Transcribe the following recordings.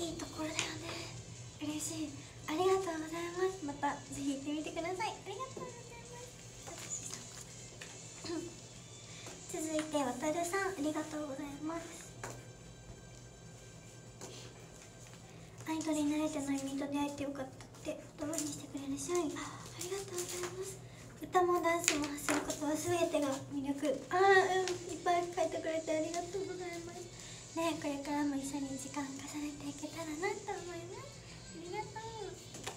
いいところだよね。嬉しい。ありがとうございます。またぜひ行ってみてください。ありがとうございます。続いてわたるさん、ありがとうございます。アイドルに慣れてない身と出会えてよかったって言葉にしてくれる社員、ありがとうございます。歌もダンスも発することは全てが魅力。いっぱい書いてくれてありがとうございますね。これからも一緒に時間重ねていけたらなと思います。ありがとう。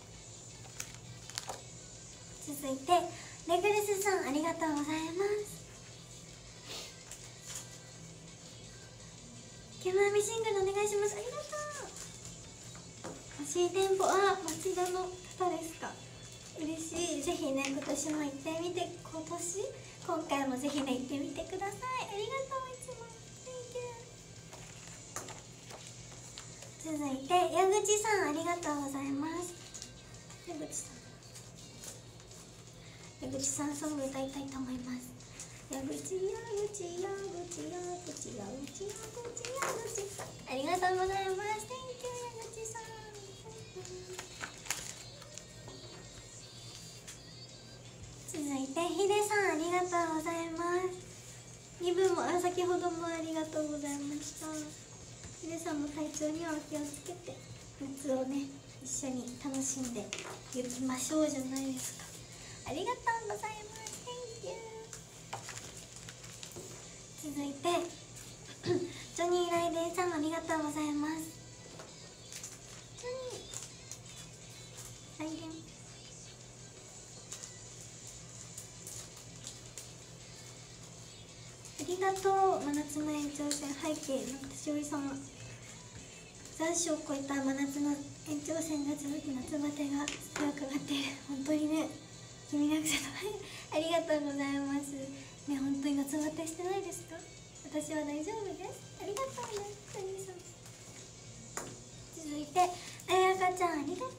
続いてレグルスさん、ありがとうございます。キムアミシングルお願いします。ありがとう。欲しい店舗、町田の方ですか。嬉しい。ぜひね、今年も行ってみて、今回もぜひね、行ってみてください。ありがとう。いつも Thank you。 続いて矢口さん、ありがとうございます。矢口さんソング歌いたいと思います。矢口ありがとうございます。 Thank you 矢口さん。続いてヒデさん、ありがとうございます。2部も先ほどもありがとうございました。ヒデさんも体調にはお気をつけて、夏をね一緒に楽しんでいきましょうじゃないですか。ありがとうございます。 Thank you。 続いてジョニー・ライデンさん、ありがとうございます。ジョニー・ライデン、ありがとう。真夏の延長戦、背景のしおり様、残暑を超えた真夏の延長戦が続き、夏バテが強くなっている。本当にね、君なくせとありがとうございますね。本当に夏バテしてないですか？私は大丈夫です。ありがとうね、トニーさん。続いてあやかちゃん、ありがとう。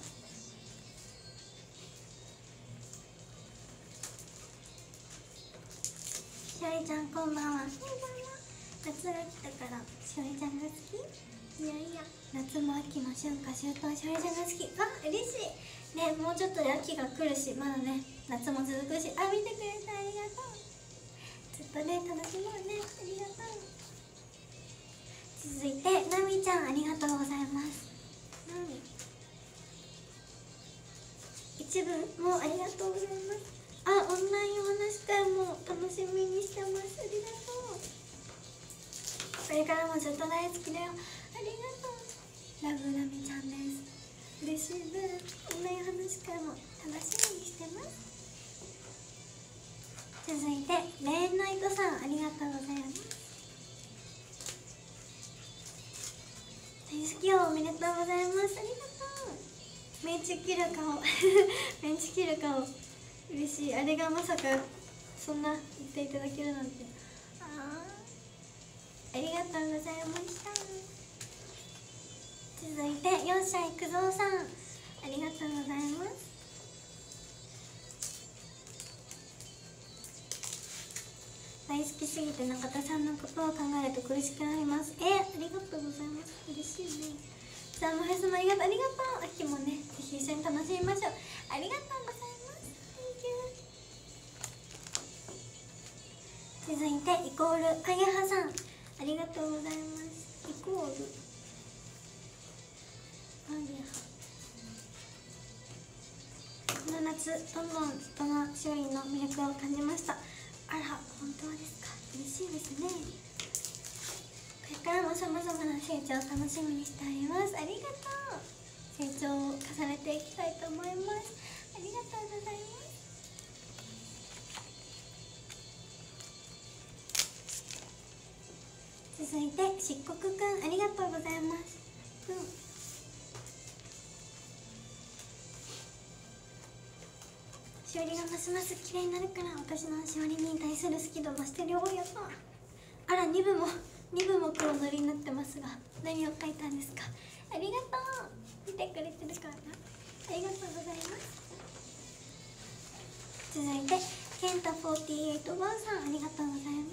しおりちゃん、こんばんは。夏が来たからしおりちゃんが好き？いやいや、夏も秋も春夏秋冬、しおりちゃんが好き。嬉しいね。もうちょっとで秋が来るし、まだね夏も続くし、見てくれてありがとう。ずっとね楽しもうね。ありがとう。続いてなみちゃん、ありがとうございます。なみ一部もありがとうございます。オンラインお話会も楽しみにしてます。ありがとう。これからもずっと大好きだよ。ありがとう。ラブラミちゃんです。嬉しいね。オンライン話会も楽しみにしてます。続いてレーンナイトさん、ありがとうございます。大好きよ、おめでとうございます。ありがとう。メンチ切る顔メンチ切る顔嬉しい。あれがまさかそんな言っていただけるなんて。ありがとうございました。続いて4歳くぞうさん、ありがとうございます。大好きすぎて中田さんのことを考えると苦しくなります。ありがとうございます。嬉しいね。さあもへすもありがとう。ありがとう。秋もねぜひ一緒に楽しみましょう。ありがとうございます。 Thank you。 続いてイコールあやはさん、ありがとうございます。イコールあやは、この夏どんどん人のしおりの魅力を感じました。本当ですか？嬉しいですね。これからもさまざまな成長を楽しみにしております。ありがとう。成長を重ねていきたいと思います。ありがとうございます。続いてしっこくくん、ありがとうございます。しおりがますます綺麗になるから、私のしおりに対する好き度増してるよ。やった。2部も黒塗りになってますが、何を書いたんですか？ありがとう。見てくれてるかな？ありがとうございます。続いてケンタ48ワンさん、ありがとうございます。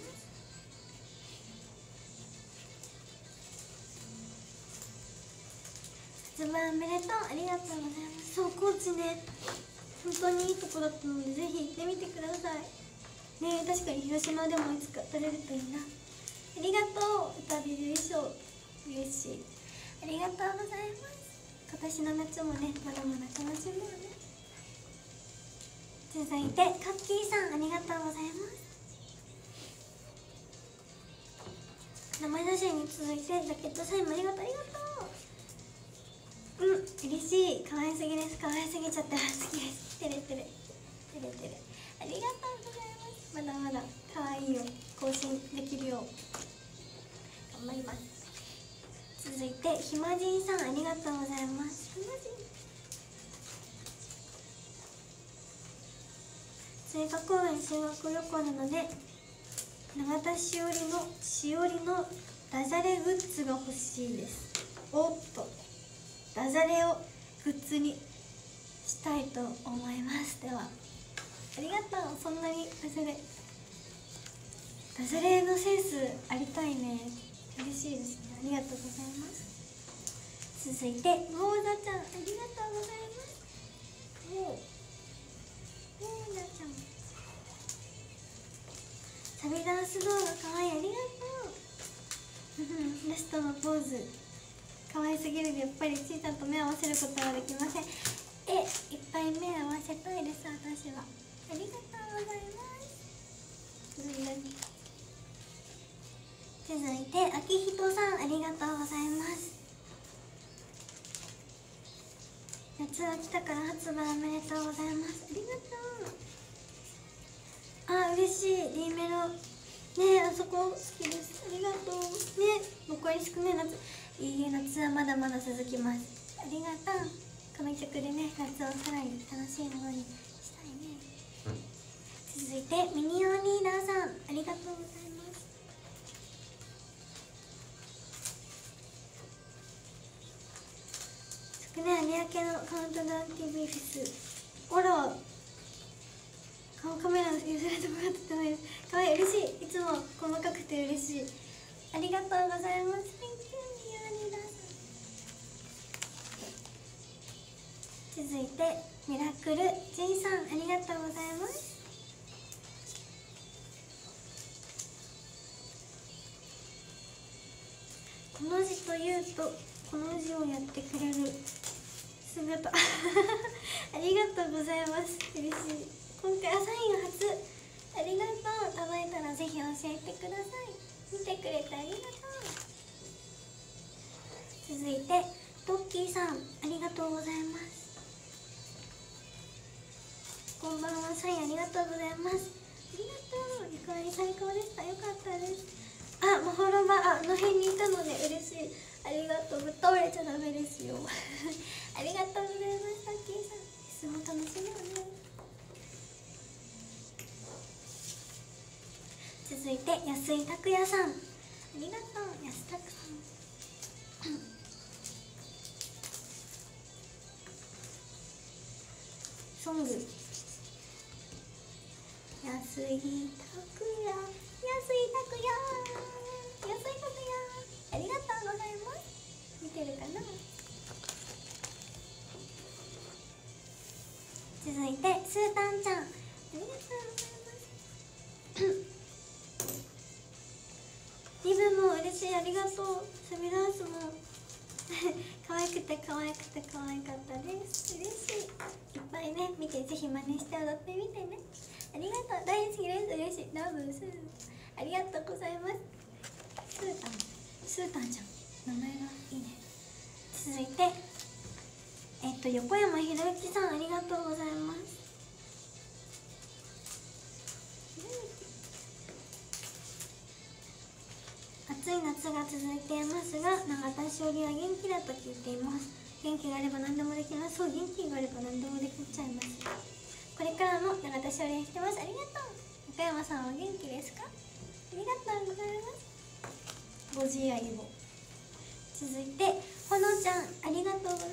発売おめでとう、ありがとうございます。そう、高知ね本当にいいとこだったので、ぜひ行ってみてくださいね。確かに広島でもいつか取れるといいな。ありがとう、歌ビ優勝嬉しい、ありがとうございます。今年の夏もね、まだまだ楽しもうね。続いてカッキーさん、ありがとうございます。名前出しに続いてジャケットサインもありがとう、ありがとう。嬉しい、可愛すぎです。可愛すぎちゃって好きです。てれてれてれてれ、ありがとうございます。まだまだ可愛いを更新できるよう頑張ります。続いてひまじんさん、ありがとうございます。ひまじん追加公演修学旅行なので永田しおりのダジャレグッズが欲しいです。おっと、ダジャレをグッズにしたいと思います。ではありがとう。そんなにダジャレのセンスありたいね。嬉しいですね、ありがとうございます。続いてモーザちゃん、ありがとうございます。モーザちゃん、サビダンス動画かわいい、ありがとうラストのポーズかわいすぎるで、やっぱりちいちゃんと目を合わせることはできません。いっぱい目合わせたいです、私は。ありがとうございます。続いてあきひとさん、ありがとうございます。夏が来たから発売おめでとうございます。ありがとう。嬉しい、Dメロね、あそこ好きです。ありがとうね。残り少ない夏、いいえ、夏はまだまだ続きます。ありがとう。この曲でね、夏をさらに楽しいものにしたいね。続いてミニオンリーダーさん、ありがとうございます。昨年有明のカウントダウン TV フェス、あらカメラの譲られてもらってないです。かわいい、嬉しい、いつも細かくて嬉しい、ありがとうございます。 Thank you ミニオンリーダーさん。続いてミラクル J さん、ありがとうございます。この字というとこの字をやってくれる姿ありがとうございます、嬉しい。今回サイン初、ありがとう。届いたらぜひ教えてください。見てくれてありがとう。続いてトッキーさん、ありがとうございます。こんばんは、サインありがとうございます。ありがとう、リクライ最高でした、よかったです。まほろば、あの辺にいたので嬉しい、ありがとう。ぶっ倒れちゃダメですよありがとうございます、トッキーさん。いつも楽しみよね。続いて安井拓也さん、ありがとう、安拓さんソング、安井拓也、安井拓也、ありがとうございます。見てるかな。続いてスータンちゃん、ありがとうございますリブも嬉しい、ありがとう。サビダンスも可愛くて可愛くて可愛かったです、嬉しい。いっぱいね見て、ぜひ真似して踊ってみてね。ありがとう、大好きです、嬉しい、ラブスー、ありがとうございます。スータンちゃん、名前がいいね。続いて横山ひろゆきさん、ありがとうございます。暑い夏が続いていますが、永田しおりは元気だと聞いています。元気があれば何でもできます。そう、元気があれば何でもできちゃいます。これからも永田しおりしてます。ありがとう。横山さんは元気ですか。ありがとうございます。ご自愛を。続いてほのちゃん、ありがとうございます。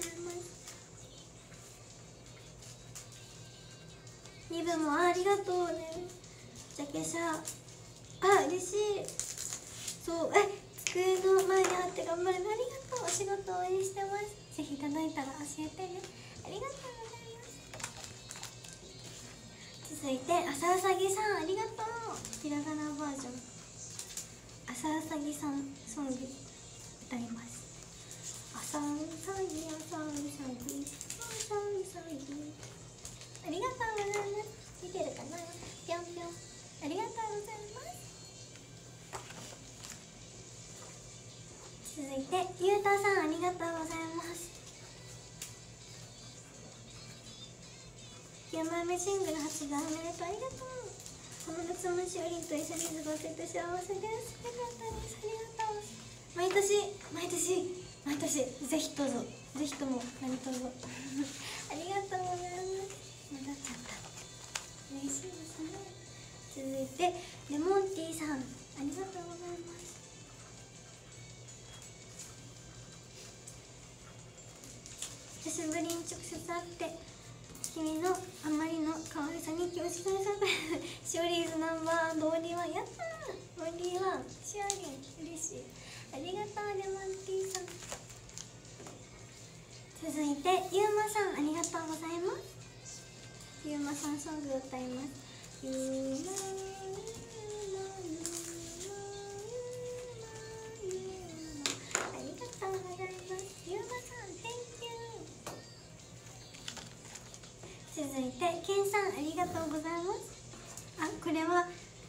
リブもありがとうね。ジャケ写、嬉しい。そう、机の前にあって頑張れる、ありがとお仕事応援してます。ぜひ届いたら教えてね。ありがとうございます。続いて朝うさぎさん、ありがとう。ひらがなバージョン朝うさぎさんソング歌います。朝うさぎ朝うさぎ朝うさぎ、ありがとうございます。見てるかな、ぴょんぴょん、ありがとうございます。続いてゆうたさん、ありがとうございます。9枚目シングル発売おめでとう。ありがとう。この夏もしおりんと一緒に過ごせて幸せです。よかったです。ありがとう。毎年ぜひどうぞ、ぜひとも何卒ありがとうございます。まだっちゃった、嬉しいですね。続いてレモンティーさん、ありがとうございます。久しぶりに直接会って君のあまりの可愛さに気持ちされたシオリーズナンバードオンリーワン、やったー。オンリーワンシオリン、嬉しい。ありがとうレモンティーさん。続いてゆうまさん、ありがとうございます。ゆうまさんソングを歌います。ゆうまゆうまゆうまゆうま、ありがとうございます。ゆうまさん Thank you。続いてけんさん、ありがとうございます。あ、これは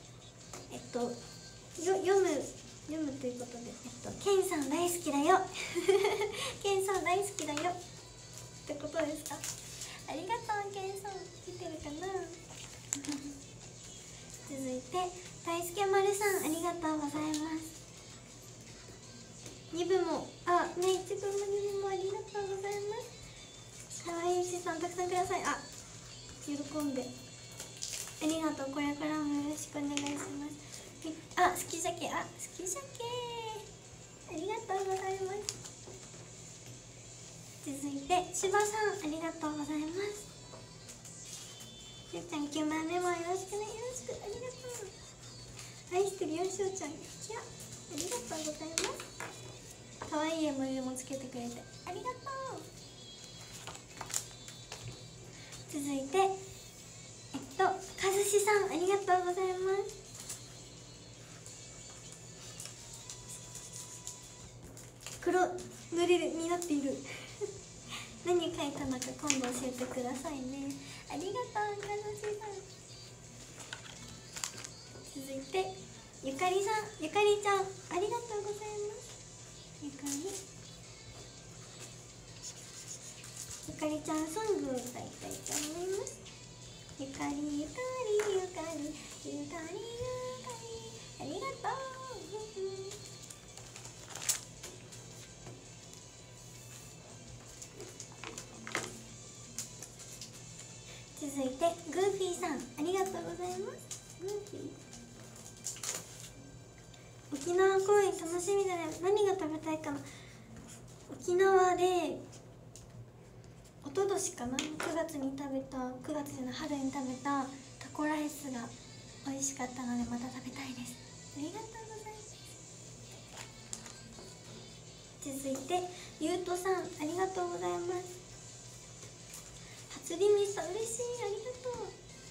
読むということで、けんさん大好きだよけんさん大好きだよってことですか。ありがとうけんさん、見てるかな続いて大輔丸さん、ありがとうございます。2部もね、1部も2部もありがとうございます。かわいいしさんたくさんください。喜んでありがとう。これからもよろしくお願いします。好きじゃけ、好きじゃけ、ありがとうございます。続いてしばさん、ありがとうございます。しゅうちゃん9枚目もよろしくね。よろしく、ありがとう。愛してるよしゅうちゃん、いや、ありがとうございます。かわいい絵もつけてくれてありがとう。続いてかずしさん、ありがとうございます。黒塗りになっている何書いたのか今度教えてくださいね。ありがとうかずしさん。続いてゆかりさん、ゆかりちゃん、ありがとうございます。ゆかりちゃんソングを歌いたいと思います。ゆかりゆかりゆかりゆかりゆかり、ありがとう続いてグーフィーさん、ありがとうございます。グーフィー、沖縄公演楽しみだね。何が食べたいかな。沖縄で一昨年かな、9月に食べた、9月じゃない、春に食べたタコライスが美味しかったのでまた食べたいです。ありがとうございます。続いてゆうとさん、ありがとうございます。初リミさん、嬉しい、ありがとう。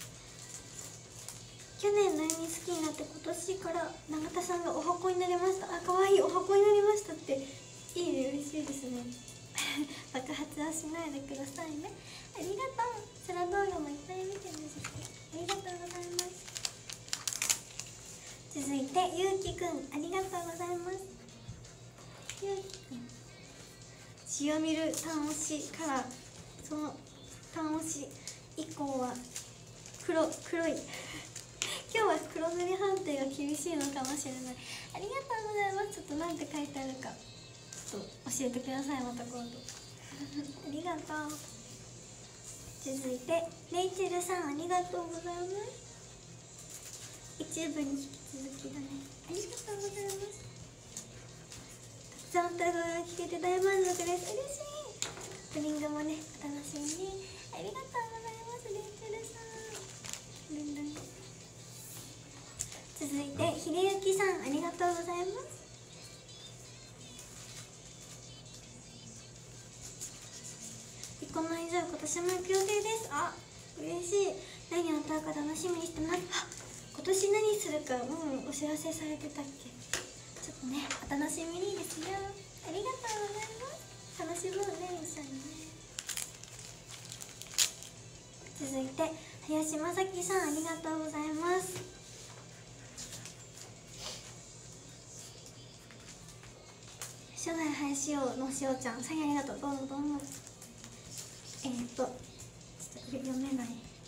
去年のように好きになって今年から永田さんがお箱になりました。かわいい、お箱になりましたっていいね、嬉しいですね爆発はしないでくださいね。ありがとう。空動画もいっぱい見てね。ありがとうございます。続いてゆうきくん、ありがとうございます。ゆうきくん、塩見る単押しからその単押し以降は黒い今日は黒塗り判定が厳しいのかもしれない。ありがとうございます。ちょっとなんて書いてあるかちょっと教えてください、また今度ありがとう。続いてレイチェルさん、ありがとうございます。一部に引き続きだね。ありがとうございます。たくさん歌声が聞けて大満足です。嬉しい。プリングもね、お楽しみに。ありがとうございます、レイチェルさん。ルンルン。続いてひれゆきさん、ありがとうございます。 じゃあ今年も行く予定です。あ、嬉しい。何を歌うか楽しみにしてます。あ、今年何するかお知らせされてたっけ。ちょっとね、お楽しみにですよ。ありがとうございます。楽しもうね、一緒にね。続いて林正樹さん、ありがとうございます。初代林王のしおちゃん、サインありがとう。どうもどうも。ちょっと読めない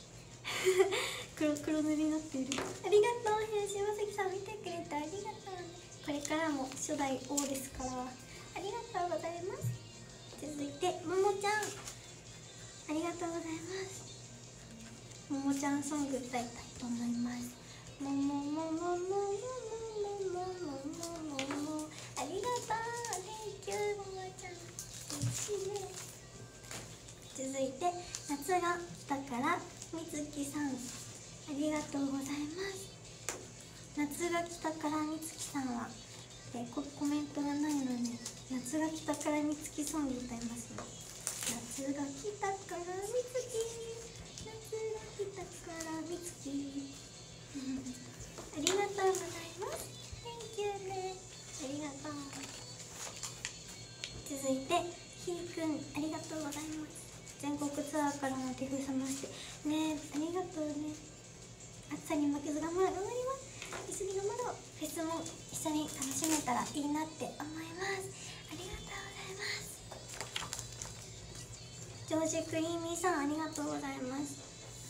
黒塗りになっている。ありがとう林正樹さん、見てくれてありがとうね。これからも初代王ですから、ありがとうございます。続いてももちゃん、ありがとうございます。ももちゃんソング歌いたいと思います。ももももももももももも、ありがとう、Thank you ももちゃん、嬉しいね。続いて夏が来たからみつきさん、ありがとうございます。夏が来たからみつきさんは、コメントがないので夏が来たからみつきソング歌いますね。夏が来たからみつき、夏が来たからみつきありがとうございます。 Thank you ね、ありがとう。続いてひーくん、ありがとうございます。全国ツアーからの手振さましてね、ありがとうね。暑さに負けず頑張ります。急ぎ頑張ろう。フェスも一緒に楽しめたらいいなって思います。ありがとうございます。ジョージクリーミーさん、ありがとうございます。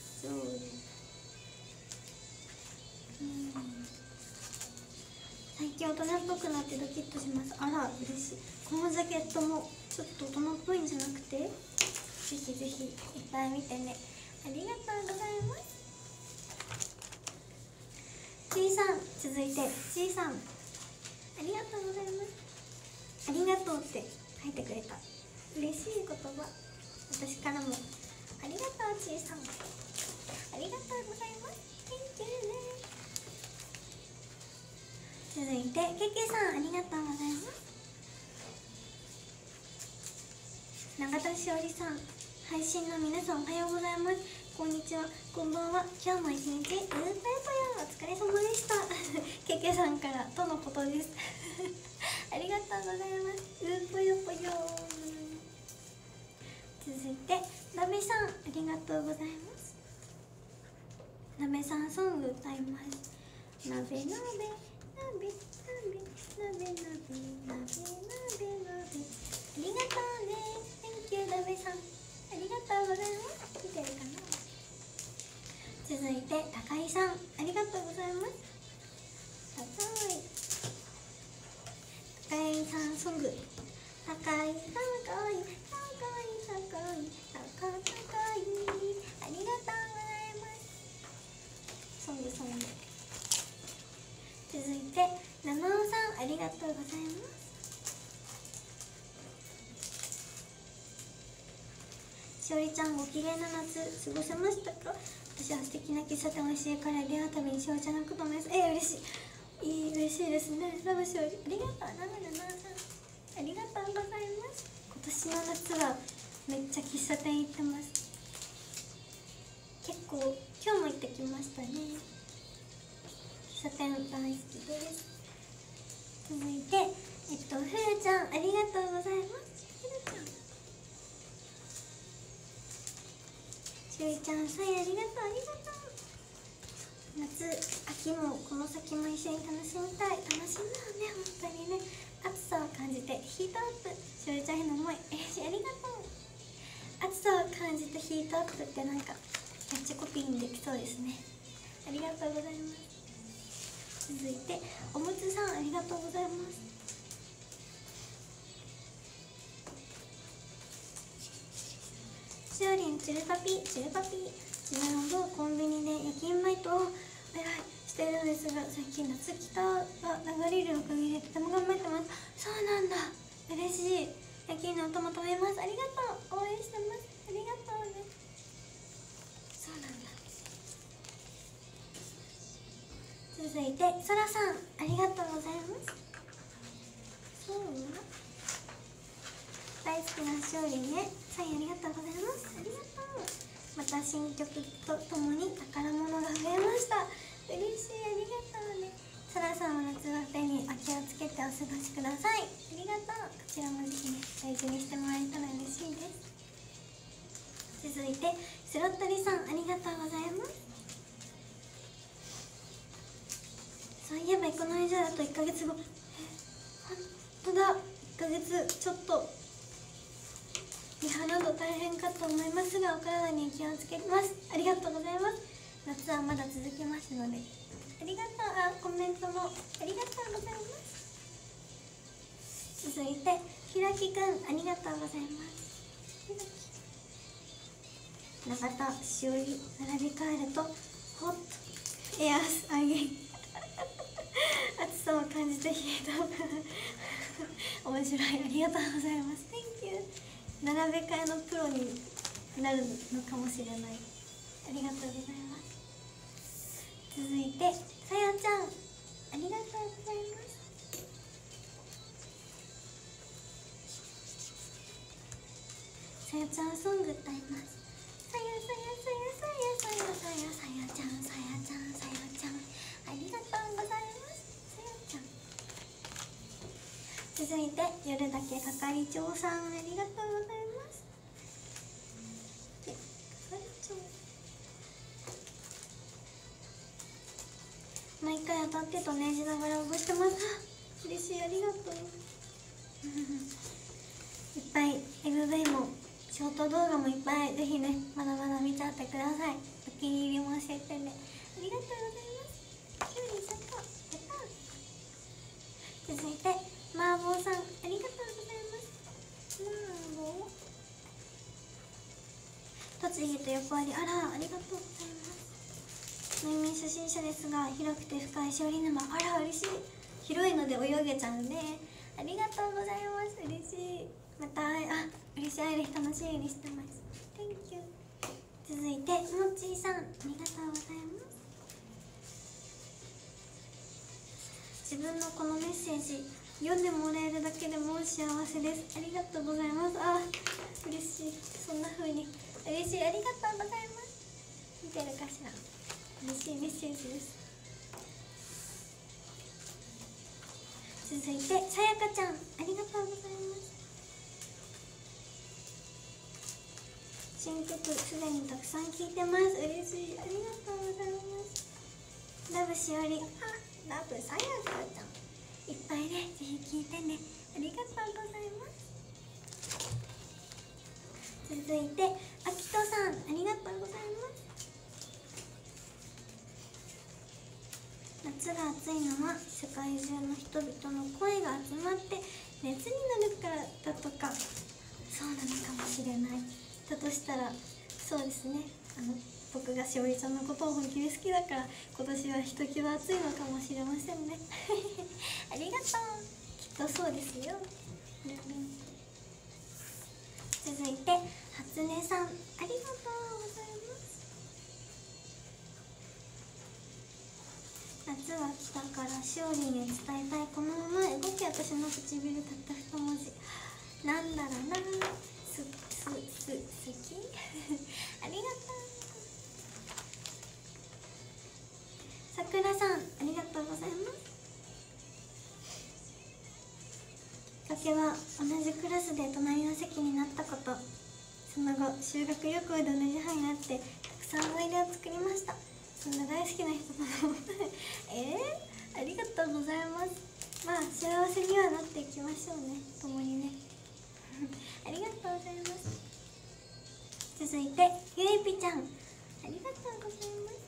最近大人っぽくなってドキッとします。あら嬉しい。このジャケットもちょっと大人っぽいんじゃなくて、ぜひぜひいっぱい見てね。ありがとうございます。ちーさん、続いてちーさん、ありがとうございます。ありがとうって書いてくれた。嬉しい言葉、私からもありがとう。ちーさん、ありがとうございます。 Thank you ね。続いてけけさん、ありがとうございます。永田しおりさん、配信の皆さんおはようございます。こんにちは、こんばんは。今日も一日ぽよお疲れ様でしたけけさんからとのことですありがとうございます。ぽよぽよ。続いてなべさん、ありがとうございます。なべさんソング歌います。なべなべなべなべなべなべなべなべなべ、ありがとうね。 Thank you なべさん、ありがとうございます。見てるかな。続いて高井さん、ありがとうございます。高井さんソング、高い高い高い高い高い高い、ありがとうございます。ソング。続いて七尾さん、ありがとうございます。しおりちゃん、ご機嫌な夏過ごせましたか。私は素敵な喫茶店美味しいカレーで会うたびにしおりちゃんのことです。嬉しい、嬉しいですね。ラブしおり、ありがとう。ラブ七尾さん、ありがとうございます。今年の夏はめっちゃ喫茶店行ってます。結構今日も行ってきましたね。喫茶店大好きです。続いてふるちゃん、ありがとうございます。ふるちゃん、しおりちゃん、さえありがとう。夏秋もこの先も一緒に楽しみたい。楽しみだよね、本当にね。暑さを感じてヒートアップ、しおりちゃんへの思い、ありがとう。暑さを感じてヒートアップってなんかキャッチコピーにできそうですね。ありがとうございます。続いておむつさん、ありがとうございます。しおりん、チュルパピ自分のコンビニで夜勤バイトをしてるんですが、最近夏北が流れるおかげでとても頑張ってます。そうなんだ、嬉しい。夜勤のお供食べます。ありがとう、応援してます。ありがとうね。そうなんだ。続いてそらさん、ありがとうございます。そう大好きなしおりんね、サインありがとうございます。ありがとう。また新曲とともに宝物が増えました。嬉しい、ありがとうね。そらさんは夏バテに気をつけてお過ごしください。ありがとう。こちらもぜひね、大事にしてもらえたら嬉しいです。続いてスロットリさん、ありがとうございます。そういえばこの間だと1ヶ月後、本当だ、1ヶ月ちょっとリハなど大変かと思いますが、お体に気をつけます。ありがとうございます。夏はまだ続きますので、ありがとう。コメントもありがとうございます。続いてひらきくん、ありがとうございます。中田しおり並び替えるとホットエアスアゲイン暑さを感じて冷えた面白い、ありがとうございます。 Thank you。 並べ替えのプロになるのかもしれない。ありがとうございます。続いてさやちゃん、ありがとうございます。さやちゃんソング歌います。さやさやさやさやさやさやちゃん、さやちゃん、さやちゃん、ありがとうございます。さやちゃん。続いて夜だけ係長さん、ありがとうございます。で、係長毎回当たってと念じながら覚えてます。嬉しい、ありがとういっぱい MV もショート動画もいっぱいぜひね、まだまだ見ちゃってください。お気に入りも教えてね。ありがとうございます。キュウリさんとやったー。続いてマーボーさん、ありがとうございます。マーボー栃木と横あり、あら、ありがとうございます。内面初心者ですが広くて深いしおり沼、あら嬉しい。広いので泳げちゃうんで、ありがとうございます。嬉しい。また嬉しい、会える日楽しみにしてます。 Thank you。 続いてもっちーさん、ありがとうございます。自分のこのメッセージ読んでもらえるだけでもう幸せです。ありがとうございます。嬉しい、そんな風に嬉しい、ありがとうございます。見てるかしら。嬉しいメッセージです。続いてさやかちゃん、ありがとうございます。新曲すでにたくさん聴いてます。嬉しい、ありがとうございます。ラブしおり、ラブさやかちゃん、いっぱいね、ぜひ聴いてね。ありがとうございます。続いてあきとさん、ありがとうございます。夏が暑いのは世界中の人々の声が集まって熱になるからだとか、そうなのかもしれない。だとしたらそうですね、僕がしおりちゃんのことを本気で好きだから今年はひときわ暑いのかもしれませんねありがとう、きっとそうですよ、続いて初音さん、ありがとうございます。夏が来たからしおりんへ伝えたいこのまま動き、私の唇たった2文字、なんだろうな、好きありがとう。さくらさん、ありがとうございます。きっかけは同じクラスで隣の席になったこと、その後修学旅行で同じ班になってたくさん思い出を作りました。そんな大好きな人とのありがとうございます。まあ幸せにはなっていきましょうね、共にねありがとうございます。続いてゆいぴちゃん、ありがとうございます。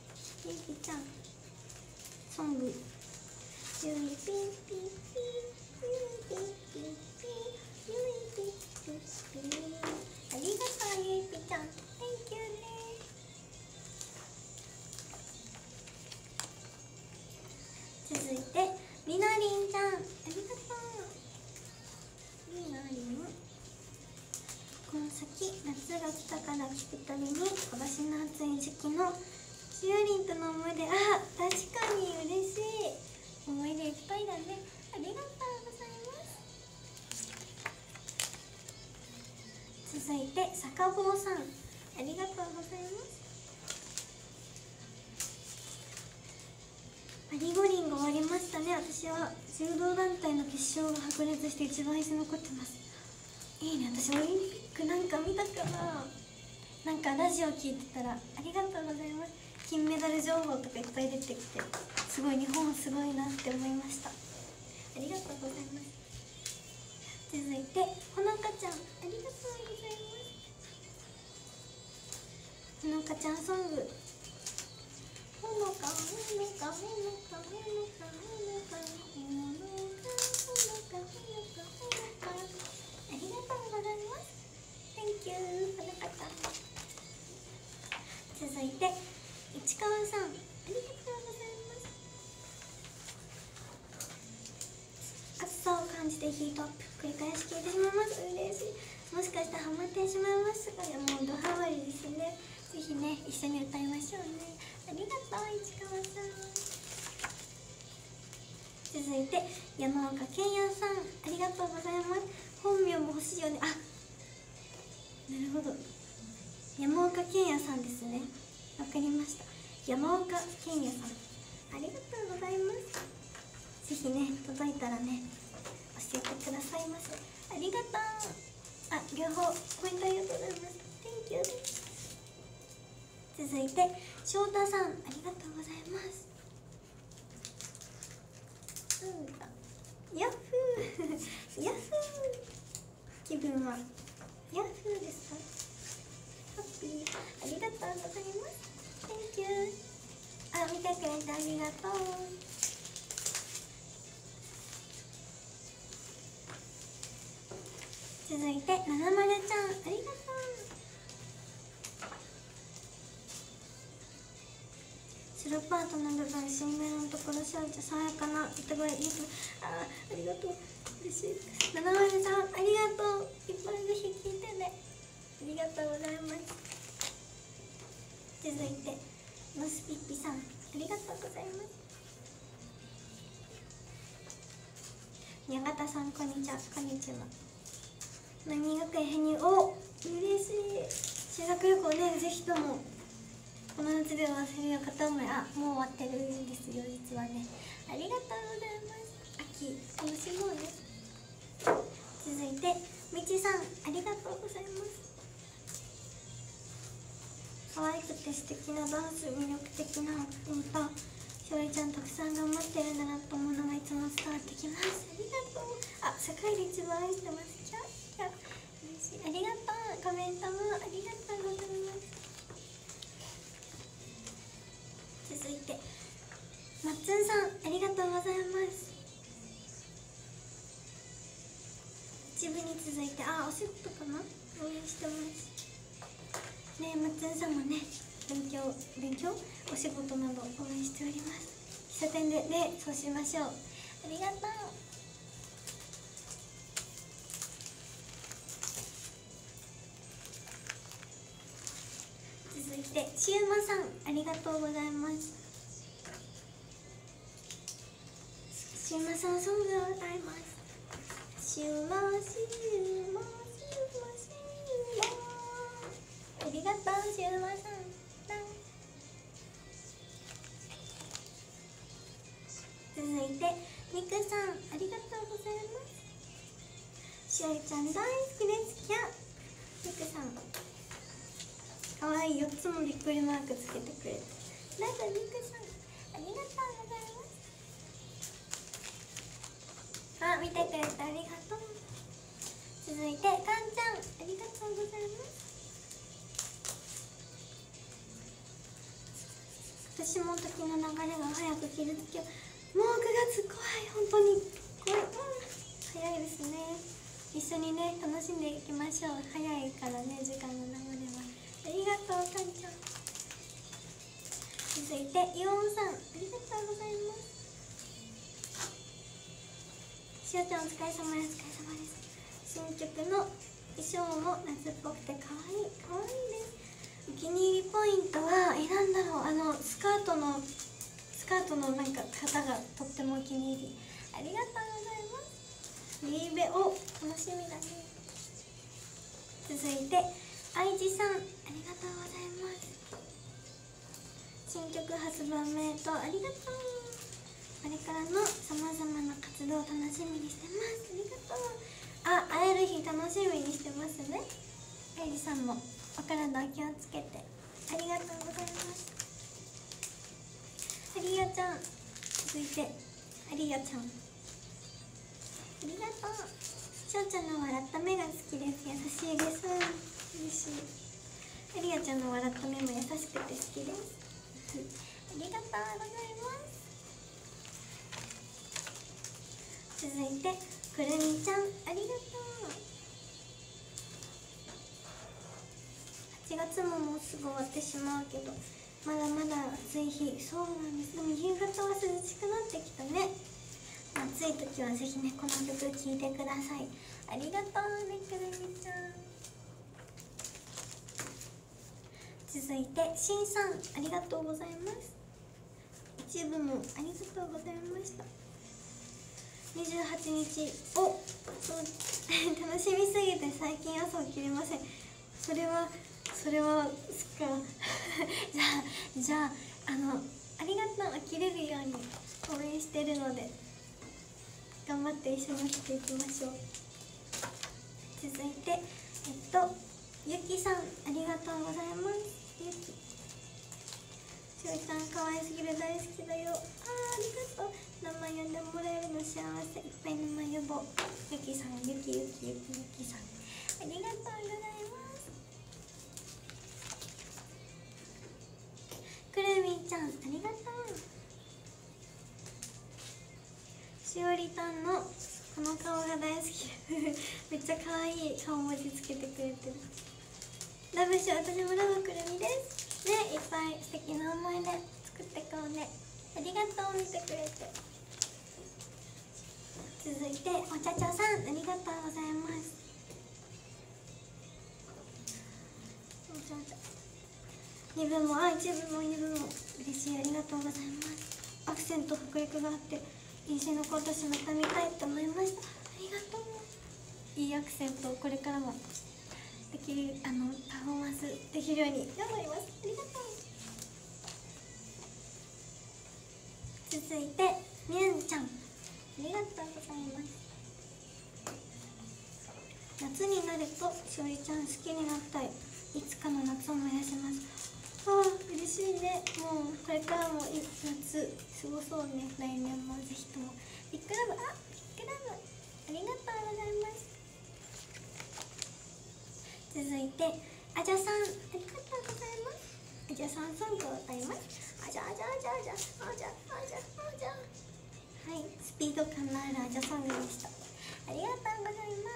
ゆいぴちゃんソング、ゆいぴぴぴゆいぴぴぴゆいぴぴぴ、ありがとうゆいぴちゃん、 Thank you ね。続いてりなりんちゃん、ありがとう。りなりん、この先夏が来たから聞くたびに今年の暑い時期のしおりんとの思い出、確かに嬉しい、思い出いっぱいだね。ありがとうございます。 続いて坂坊さん、ありがとうございます。パリ五輪が終わりましたね。私は柔道団体の決勝が白熱して一番印象に残ってます。いいね。私オリンピックなんか見たかな。なんかラジオ聞いてたら、ありがとうございます、金メダル情報とかいっぱい出てきて、すごい日本すごいなって思いました。ありがとうございます。続いてほのかちゃん、ありがとうございます。ほのかちゃんソング、ほのかほのかほのかほのかほのかほのかほのかほのかほのかほのか、ありがとうございます。 Thank you ほのかちゃん。続いて市川さん、ありがとうございます。暑さを感じてヒートアップ繰り返し聞いてしまいます。嬉しい。もしかしたらハマってしまいますが、もうドハマりですね。ぜひね、一緒に歌いましょうね。ありがとう市川さん。続いて山岡健也さん、ありがとうございます。本名も欲しいよね。あ、なるほど、山岡健也さんですね。わかりました。山岡健也さん、ありがとうございます。ぜひね、届いたらね、教えてくださいませ。ありがとう。あ、両方コメントありがとうございます。 Thank you。 続いて翔太さん、ありがとうございます。ヤッフーヤッフー、気分はヤッフーですか。ハッピー、ありがとうございます。 Thank you。 あ、見てくれてありがとう。続いてななまるちゃん、ありがとう。白パートの部分、新芽のところ、少女爽やかな歌声、ありがとう、嬉しい。ななまるさん、ありがとう。いっぱいぜひ聴いてね。ありがとうございます。続いてのすぴっぴさん、ありがとうございます。宮方さん、こんにちは。こんにちは。何学園編入、お、嬉しい。修学旅行ね、ぜひともこの夏で忘れる方も、あ、もう終わってるんですよ、実はね。ありがとうございます。秋楽しもうね。続いてみちさん、ありがとうございます。可愛くて素敵なダンス、魅力的な歌、しおりちゃんたくさん頑張ってるんだなと思うのがいつも伝わってきます。ありがとう。あ、世界で一番愛してます。キャッキャッ、嬉しい。ありがとう。コメントもありがとうございます。続いてまっつんさん、ありがとうございます。一部に続いて、あ、お仕事かな、応援してますね。まっつんさんもね、勉強お仕事など応援しております。喫茶店でね、そうしましょう。ありがとう。続いてしゅうまさん、ありがとうございます。しゅうまさんソングを歌います。しゅうましゅうましゅうましゅうま、ありがとうしゅうまさん。続いてみくさん、ありがとうございます。しおりちゃん大好きです。キャみくさん、かわいい4つもびっくりマークつけてくれて、なんかみくさん、ありがとうございます。あ、見てくれてありがとう。続いてかんちゃん、ありがとうございます。私も時の流れが早く気づきを、もう9月、怖い、本当に怖い、早いですね。一緒にね、楽しんでいきましょう。早いからね、時間の流れは。ありがとうかんちゃん。続いてイオンさん、ありがとうございます。しおちゃんお疲れ様です。お疲れ様です。新曲の衣装も夏っぽくて可愛い、可愛いです。お気に入りポイントはなんだろう、スカートのなんか型がとってもお気に入り。ありがとうございます。リーベ、お、楽しみだね。 続いて愛知さん、ありがとうございます。新曲発売おめでとう、ありがとう。これからのさまざまな活動を楽しみにしてます。ありがとう。会える日楽しみにしてますね。愛知さんもお体お気をつけてありがとうございます。ありがちゃん、続いてありがちゃん、ありがとう。しょうちゃんの笑った目が好きです。優しいです。嬉しい。ありがちゃんの笑った目も優しくて好きです。ありがとうございます。続いてくるみちゃん、ありがとう。8月ももうすぐ終わってしまうけど、まだまだ暑い日。そうなんです。でも夕方は涼しくなってきたね。暑い時はぜひね、この曲聴いてください。ありがとうね、くるみちゃん。続いてしんさん、ありがとうございます。一部もありがとうございました。28日をそう楽しみすぎて最近朝起きれません。それはそっかじゃあありがとう。起きれるように応援してるので頑張って一緒に起きていきましょう。続いてゆきさん、ありがとうございます。ゆきしおりちゃん可愛すぎる、大好きだよ。ありがとう。名前呼んでもらえるの幸せ。いっぱい名前呼ぼう。ゆきさん、ゆきさん、ありがとうございます。くるみちゃん、ありがとう。しおりたんのこの顔が大好きめっちゃ可愛い顔文字つけてくれてる。ラブシ、私もラブくるみですね。いっぱい素敵な思い出作ってこうね。ありがとう、見てくれて。続いてお茶茶さん、ありがとうございます。2分も1分も2分も嬉しい。ありがとうございます。アクセント迫力があって印象に残ったしまた見たいと思いました。ありがとう。いいアクセントをこれからもできるパフォーマンスできるように頑張ります。ありがとう。続いてみゅんちゃん、ありがとうございます。夏になるとしおりちゃん好きになったいつかの夏を思い出します。嬉しいね。もうこれからも夏過ごそうね。来年もぜひとも。ビッグラブ、ビッグラブ、ありがとうございます。続いてあじゃさん、ありがとうございます。あじゃさんソングを歌います。あじゃあじゃあじゃあじゃあじゃあじゃあじゃあ、はい、スピード感のあるあじゃソングでした。ありがとうございます。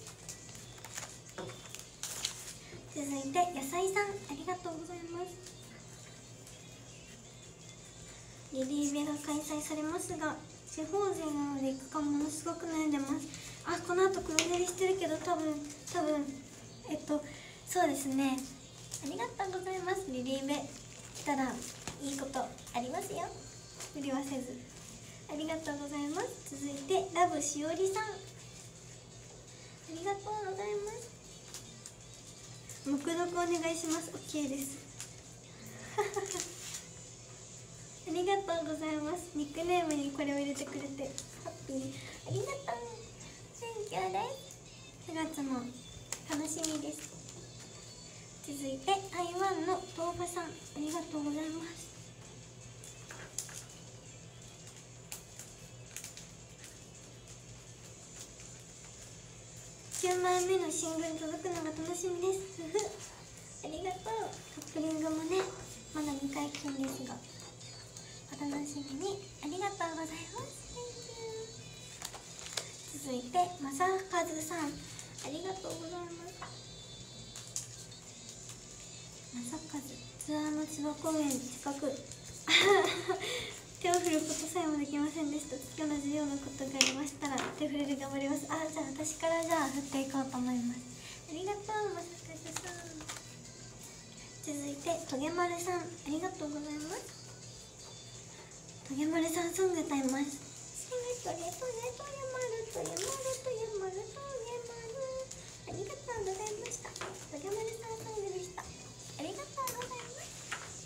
続いて野菜さん、ありがとうございます。リリーベが開催されますが地方勢なので行くかものすごく悩んでます。この後黒塗りしてるけど多分そうですね。ありがとうございます。リリーベ来たらいいことありますよ。無理はせず。ありがとうございます。続いてラブしおりさん、ありがとうございます。黙読お願いします。 OK ですありがとうございます。ニックネームにこれを入れてくれてハッピー。ありがとう。Thank you です。9月も楽しみです。続いて台湾の豆腐さん、ありがとうございます。9枚目のシングル届くのが楽しみです。ありがとう。カップリングもねまだ2回禁ですがお楽しみに。ありがとうございます。続いてまさかずさん、ありがとうございます。まさかずツアーの千葉公園近く手を振ることさえもできませんでした。今日の授業のことがありましたら手振れる頑張ります。じゃあ私から振っていこうと思います。ありがとうまさかずさん。続いてとげまるさん、ありがとうございます。とげまるさんソング歌います。とげまるありがととうございました。バカ丸さんソングでした。ありがとうございます。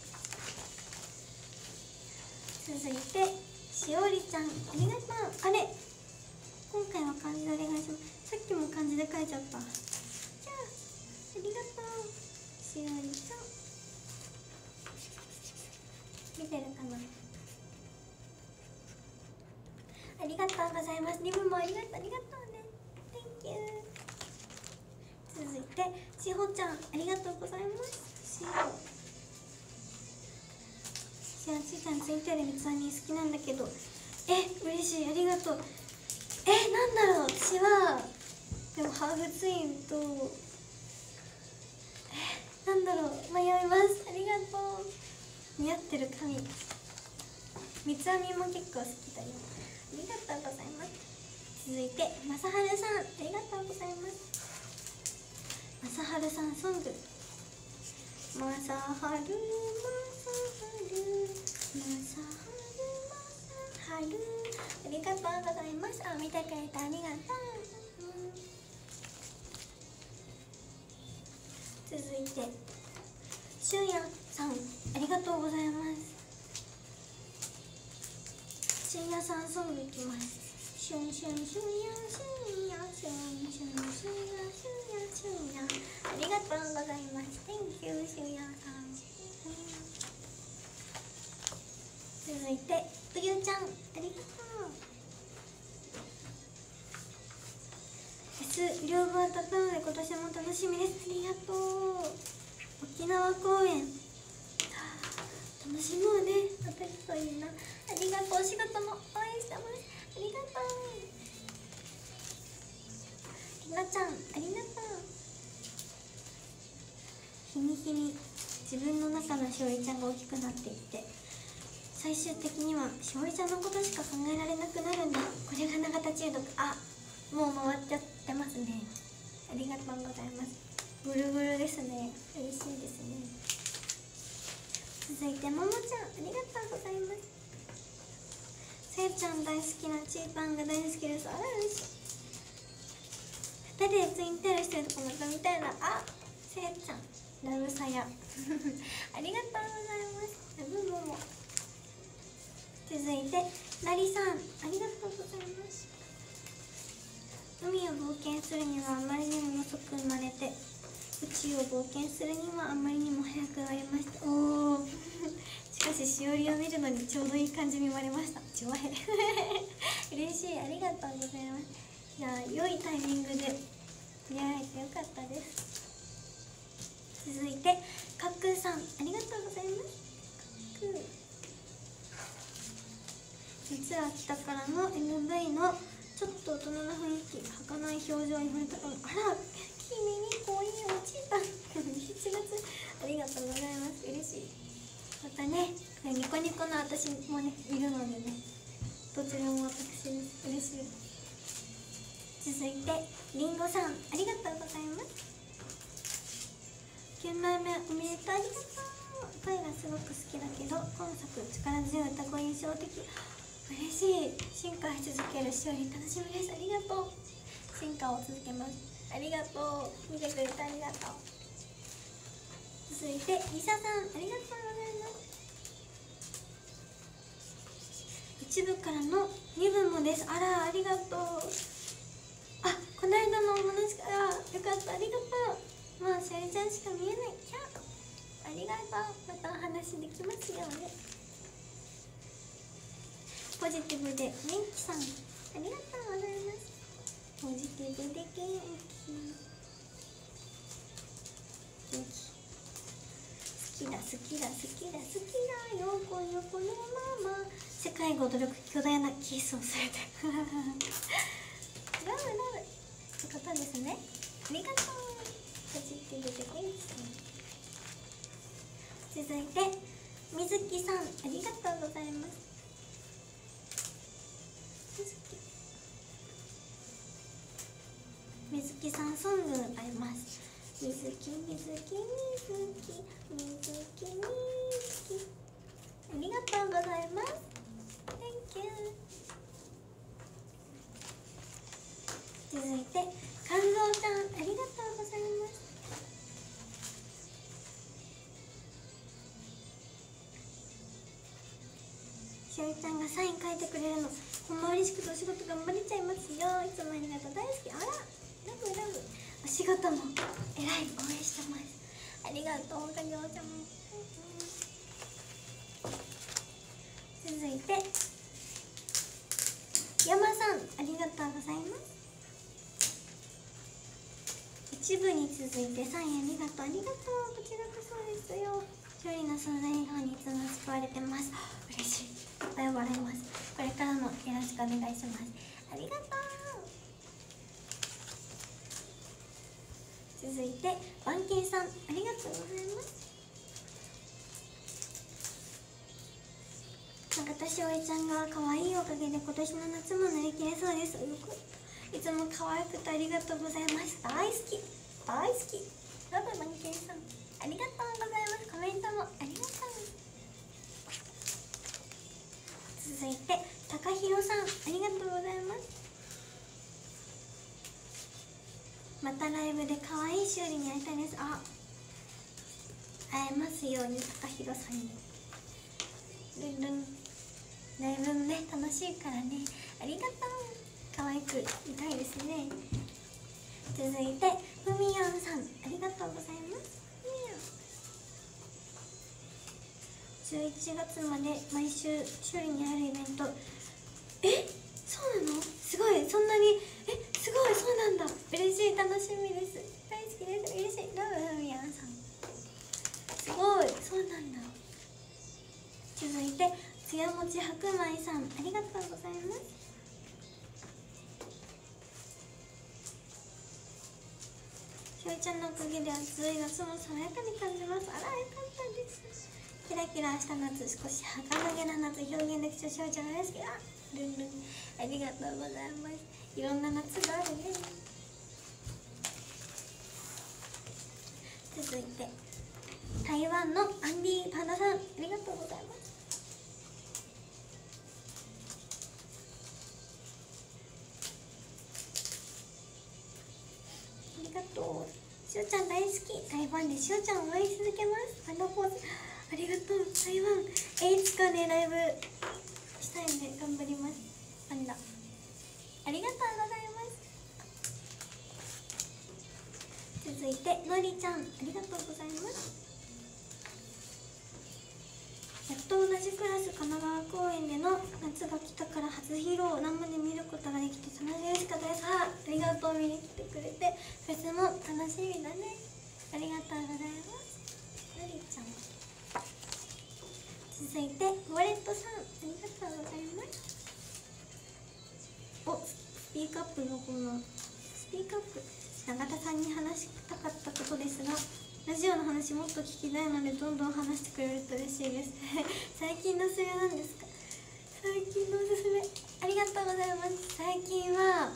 続いてしおりちゃん、ありがとう。あれ、今回は漢字でお願いします。さっきも漢字で書いちゃった。じゃあありがとうしおりちゃん。見てるかな。ありがとうございます。リブもありがとうね。 Thank you。 続いてしほちゃん、ありがとうございます。しーちゃんついてる三つ編み好きなんだけど、嬉しい、ありがとう。なんだろう、私はでもハーフツインとなんだろう、迷います。ありがとう。似合ってる髪、三つ編みも結構好きだよ。ありがとうございます。続いてまさはるさん、ありがとうございます。まさはるさんソング、まさはるまさはるまさはる、ありがとうございます。見てくれてありがとう。続いてしゅうやさん、ありがとうございます。しゅうやさんソングいきます。シュンシュンシュンヤシュンヤシュンシュンシュンヤシュンヤシュンヤ、ありがとうございます。 Thank you しゅうやさん。続いてうゆちゃん、ありがとう。 S 両方当たったので今年も楽しみです。ありがとう。沖縄公演楽しもうね。当たるといいな。ありがとう。お仕事も応援してます。ありがとう。ひなちゃん、ありがとう。日に日に自分の中のしおりちゃんが大きくなっていって、最終的にはしおりちゃんのことしか考えられなくなるんだ。これが永田中毒。もう回っちゃってますね。ありがとうございます。ぐるぐるですね。嬉しいですね。続いてももちゃん、ありがとうございます。さやちゃん大好きなチーパンが大好きです。あら、嬉しい。2人でツインテールしてるとこまた見たいな。さやちゃんラブさやありがとうございます。ラブもも。続いてなりさん、ありがとうございます。海を冒険するにはあまりにも遅く生まれて、宇宙を冒険するにはあまりにも早く生まれました。しかししおりを見るのにちょうどいい感じに生まれました。ちょわへ嬉しい、ありがとうございます。じゃあ良いタイミングで出会えてよかったです。続いてかっくーさん、ありがとうございます。かっくー、実は北からの MV のちょっと大人な雰囲気、儚い表情に惚れたかも。あら、君に恋落ちた7月、ありがとうございます。嬉しい。またね、ニコニコの私もねいるのでね、どちらも私です。嬉しい。続いてりんごさん、ありがとうございます。9枚目おめでとう。ありがとう。声がすごく好きだけど今作力強い歌声印象的。嬉しい。進化し続けるしおり楽しみです。ありがとう。進化を続けます。ありがとう。見てくれてありがとう。続いてりささん、ありがとうございます。一部からの2部もです。あら、ありがとう。この間のお話からよかった。ありがとう。もうしおりちゃんしか見えない。ありがとう。またお話できますよね。ポジティブで元気さん、ありがとうございます。ポジティブで元気好きだ好きだ好きだ好きだよこのこのまま世界が驚く巨大なキスをされてラブラブってことですね。ありがとう。ポジティブで元気さん。続いてみずきさん、ありがとうございます。みずきさんソング歌います。みずきみずきみずきみずきみずき、ありがとうございます。 Thank you。続いて肝臓ちゃんありがとうございます。しおりちゃんがサイン書いてくれるのほんま嬉しくてお仕事頑張れちゃいますよ。いつもありがとう、大好き。あらラブラブ。お仕事もえらい応援してます。ありがとうかぎょうちゃん。続いて山さんありがとうございます。一部に続いてサインありがとう。ありがとう、こちらこそですよ。勝利の存在笑顔にいつも救われてます。嬉しい、いっぱい笑います。これからもよろしくお願いします。ありがとう。続いて番犬さんありがとうございます。中田しおりちゃんが可愛いおかげで今年の夏も乗り切れそうです。いつも可愛くてありがとうございます。大好き大好き。ラブ番犬さんありがとうございます。コメントもありがとう。続いて高弘さんありがとうございます。またライブで可愛いしおりに会いたいです。あ、会えますように高弘さんに。ルンルンライブね楽しいからね。ありがとう。可愛くいたいですね。続いてふみやんさんありがとうございます。11月まで毎週しおりにあるイベント。そうなの？すごい、そんなにすごい、そうなんだ。嬉しい、楽しみです。大好きです。嬉しい。ラブふみやんさんすごい、そうなんだ。続いてつやもち白米さんありがとうございます。しおりちゃんのおかげで暑い夏も爽やかに感じます。あらよかったです。キラキラした夏、少し儚げな夏表現できたしおりちゃんが大好き。あ、ルンルンありがとうございます。いろんな夏があるね。続いて台湾のアンディパンダさんありがとうございます。ありがとう。しおちゃん大好き。台湾でしおちゃんを応援し続けます。パンダポーズありがとう。台湾いつかねライブしたいんで頑張ります。パンダありがとうございます。続いてのりちゃんありがとうございます。やっと同じクラス神奈川公園での夏が来たから初披露生で見ることができて楽しかったです。ありがとう、見に来てくれて。フェスも楽しみだね。ありがとうございます。のりちゃん。続いてウォレットさんありがとうございます。お、スピークアップのコーナー。スピークアップ、永田さんに話したかったことですが、ラジオの話もっと聞きたいのでどんどん話してくれると嬉しいです最近のおすすめなんですか？最近のおすすめありがとうございます。最近は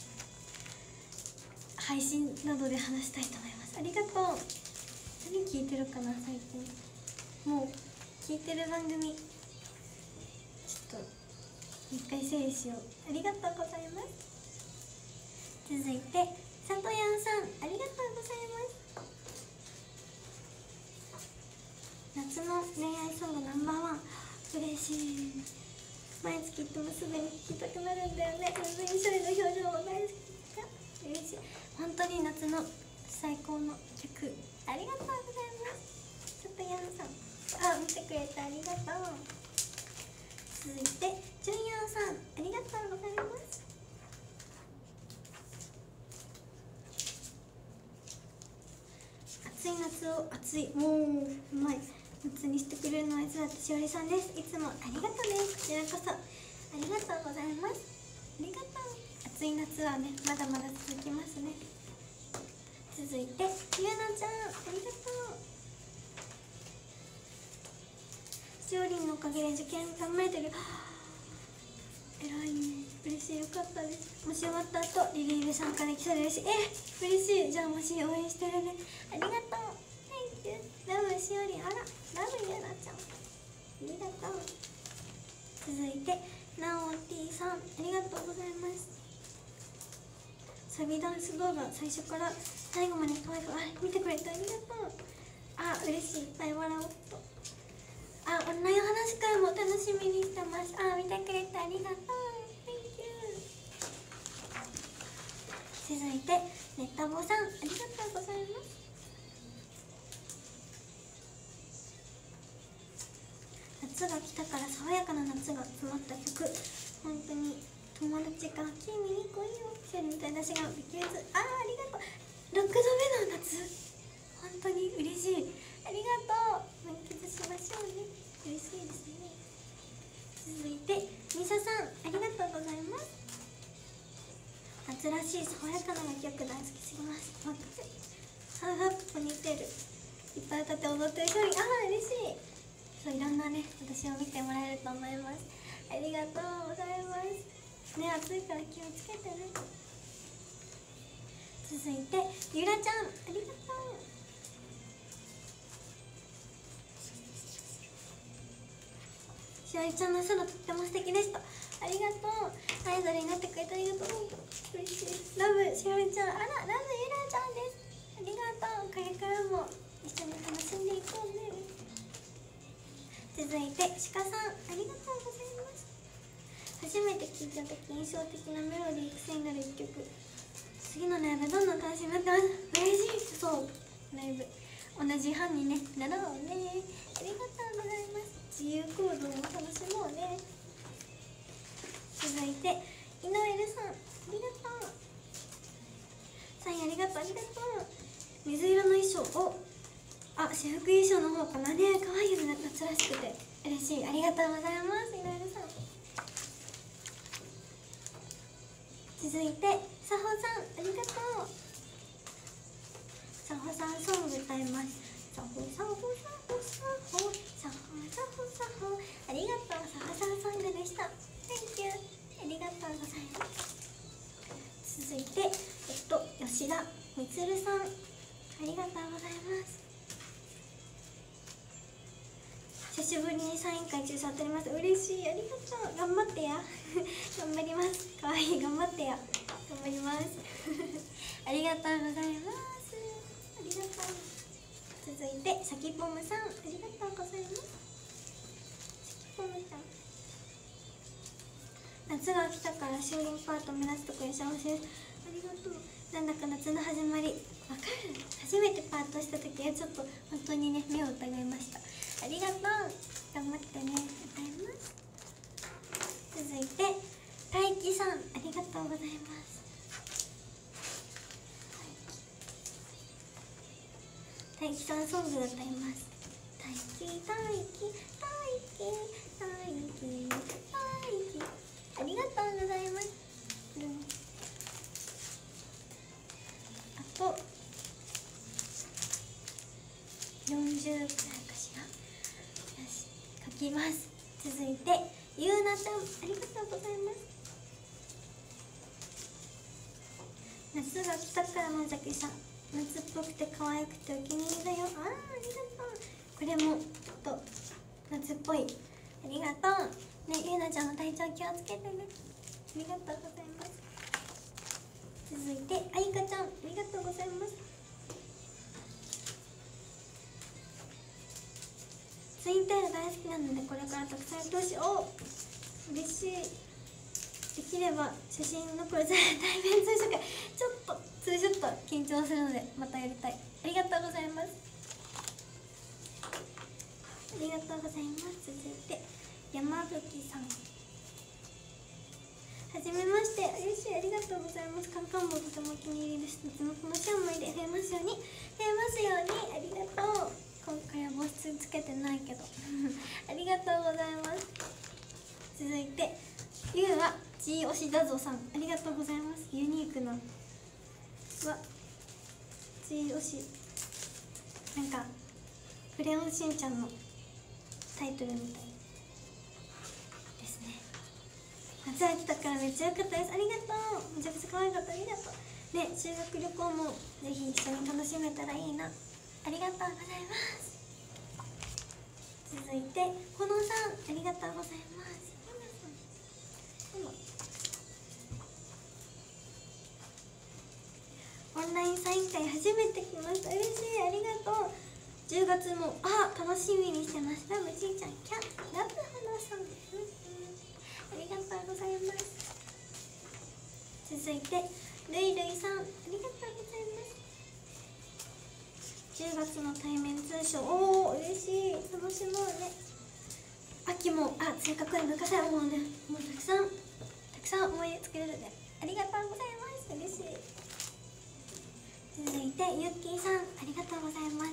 配信などで話したいと思います。ありがとう。何聞いてるかな最近。もう聞いてる番組ちょっと一回整理しよう。ありがとうございます。続いてさとやんさんありがとうございます。夏の恋愛ソングＮｏ.1嬉しい。毎月言ってもすぐに聴きたくなるんだよね。水に処理の表情も大好き。嬉しい。本当に夏の最高の曲ありがとうございます。さとやんさん見てくれてありがとう。続いてじゅんやんさんありがとうございます。暑い夏を熱い、もううまい夏にしてくれるのはいつだってしおりさんです。いつもありがとうね。こちらこそありがとうございます。ありがとう。暑い夏はねまだまだ続きますね。続いてゆうなちゃんありがとう。しおりんのおかげで受験頑張れてる。えらいね、嬉しい、よかったです。もし終わった後リリーベ参加できそうで嬉しい。嬉しい。じゃあもし応援してるね。ありがとう。Thank you。ラブしおりん、あらラブゆうなちゃんありがとう。続いてなお T さんありがとうございます。 サビダンス動画最初から最後まで可愛く見てくれてありがとう。嬉しい、いっぱい笑おうっと。オンライン話し会も楽しみにしてます。見てくれてありがとう。 Thank you。 続いてネタボさん、ありがとうございます。夏が来たから爽やかな夏が詰まった曲、本当に友達が「君に来いよ」みたいな私がビキューズ、ありがとう。6度目の夏、本当に嬉しい、ありがとう。満喫しましょうね、嬉しいですね。続いてみささん、ありがとうございます。夏らしい爽やかな楽曲大好きすぎます。わかる。ハーフアップポニーテールいっぱい歌って踊ってる人に嬉しい。そう、いろんなね、私を見てもらえると思います。ありがとうございますね。暑いから気をつけてね。続いてゆらちゃん、ありがとう。しおりちゃんのソロとっても素敵でした。ありがとう。アイドルになってくれてありがとう。嬉しい。ラブしおりちゃん、ラブゆらちゃんです。ありがとう。これからも一緒に楽しんでいこうね。続いて鹿さん、ありがとうございます。初めて聴いた時印象的なメロディー癖になる一曲、次のライブどんどん楽しみになってます。嬉しい。そう、ライブ同じ班にねなろうね。ありがとうございます。自由行動も楽しもうね。続いて井上るさん、ありがとう。サインありがとう、ありがとう。水色の衣装を私服衣装の方かなね。可愛いよね、夏らしくて嬉しい。ありがとうございます、いろいろさん。続いてさほさん、ありがとう。さほさんソング歌います。さほさほさほさほさほさほさほ、ありがとう。さほさんソングでした。 Thank you。 ありがとうございます。続いて吉田みつるさん、ありがとうございます。久しぶりにサイン会中止っております。嬉しい、ありがとう。頑張ってや頑張ります。かわいい、頑張ってや、頑張りますありがとうございます。ありがとう。続いてさきぽむさん、ありがとうございます。さきぽむちゃん、夏が来たからしおりんパート目指すところ幸せです。ありがとう。なんだか夏の始まりわかる。初めてパートした時はちょっと本当にね目を疑いました。ありがとう。頑張ってね。ありがとうございます。続いて大輝さん、ありがとうございます。大輝さんソング歌います。大輝大輝大輝大輝大輝、ありがとうございます。あと40くらいかしら。よし、書きます。続いてゆうなちゃん、ありがとうございます。夏が来たからのざきさん、夏っぽくて可愛くてお気に入りだよ。ありがとう。これもちょっと夏っぽい。ありがとうね。ゆうなちゃんの体調気をつけてね。ありがとうございます。続いてあいかちゃん、ありがとうございます。ツインテール大好きなのでこれからたくさんやってほしい。嬉しい。できれば写真のこれ対面ツーショット、ちょっとツーショット緊張するのでまたやりたい。ありがとうございます。ありがとうございます。続いて山吹さん、はじめまして。嬉しい、ありがとうございます。カンカンもとてもお気に入りです。夏の楽しい思い出増えますように、増えますように。ありがとう。今回は帽子つけてないけどありがとうございます。続いてゆうは G 推しだぞさん、ありがとうございます。ユニークなは G 推し、なんかクレヨンしんちゃんのタイトルみたいですね。夏が来たからめっちゃ良かったです。ありがとう。めちゃくちゃ可愛かった。ありがとうね。修学旅行もぜひ一緒に楽しめたらいいな。ありがとうございます。続いてほのさん、ありがとうございます。ほのさん、ほの、あオンラインサイン会初めて来ました。嬉しい、ありがとう。10月も楽しみにしてます。ラブちーちゃん、キャラブ花さん、ありがとうございます。続いてルイルイさん、ありがとうございます。10月の対面通称、おお嬉しい、楽しもうね。秋も追加公演抜かさもうね、もうたくさん思い出作れるね。ありがとうございます、嬉しい。続いてゆっきーさん、ありがとうございます。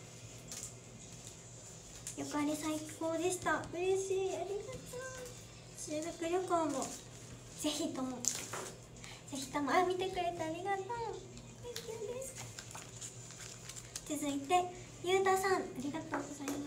よかり最高でした、嬉しい、ありがとう。修学旅行もぜひとも見てくれてありがとう、Thank you です。続いてゆうたさん、ありがとうございます。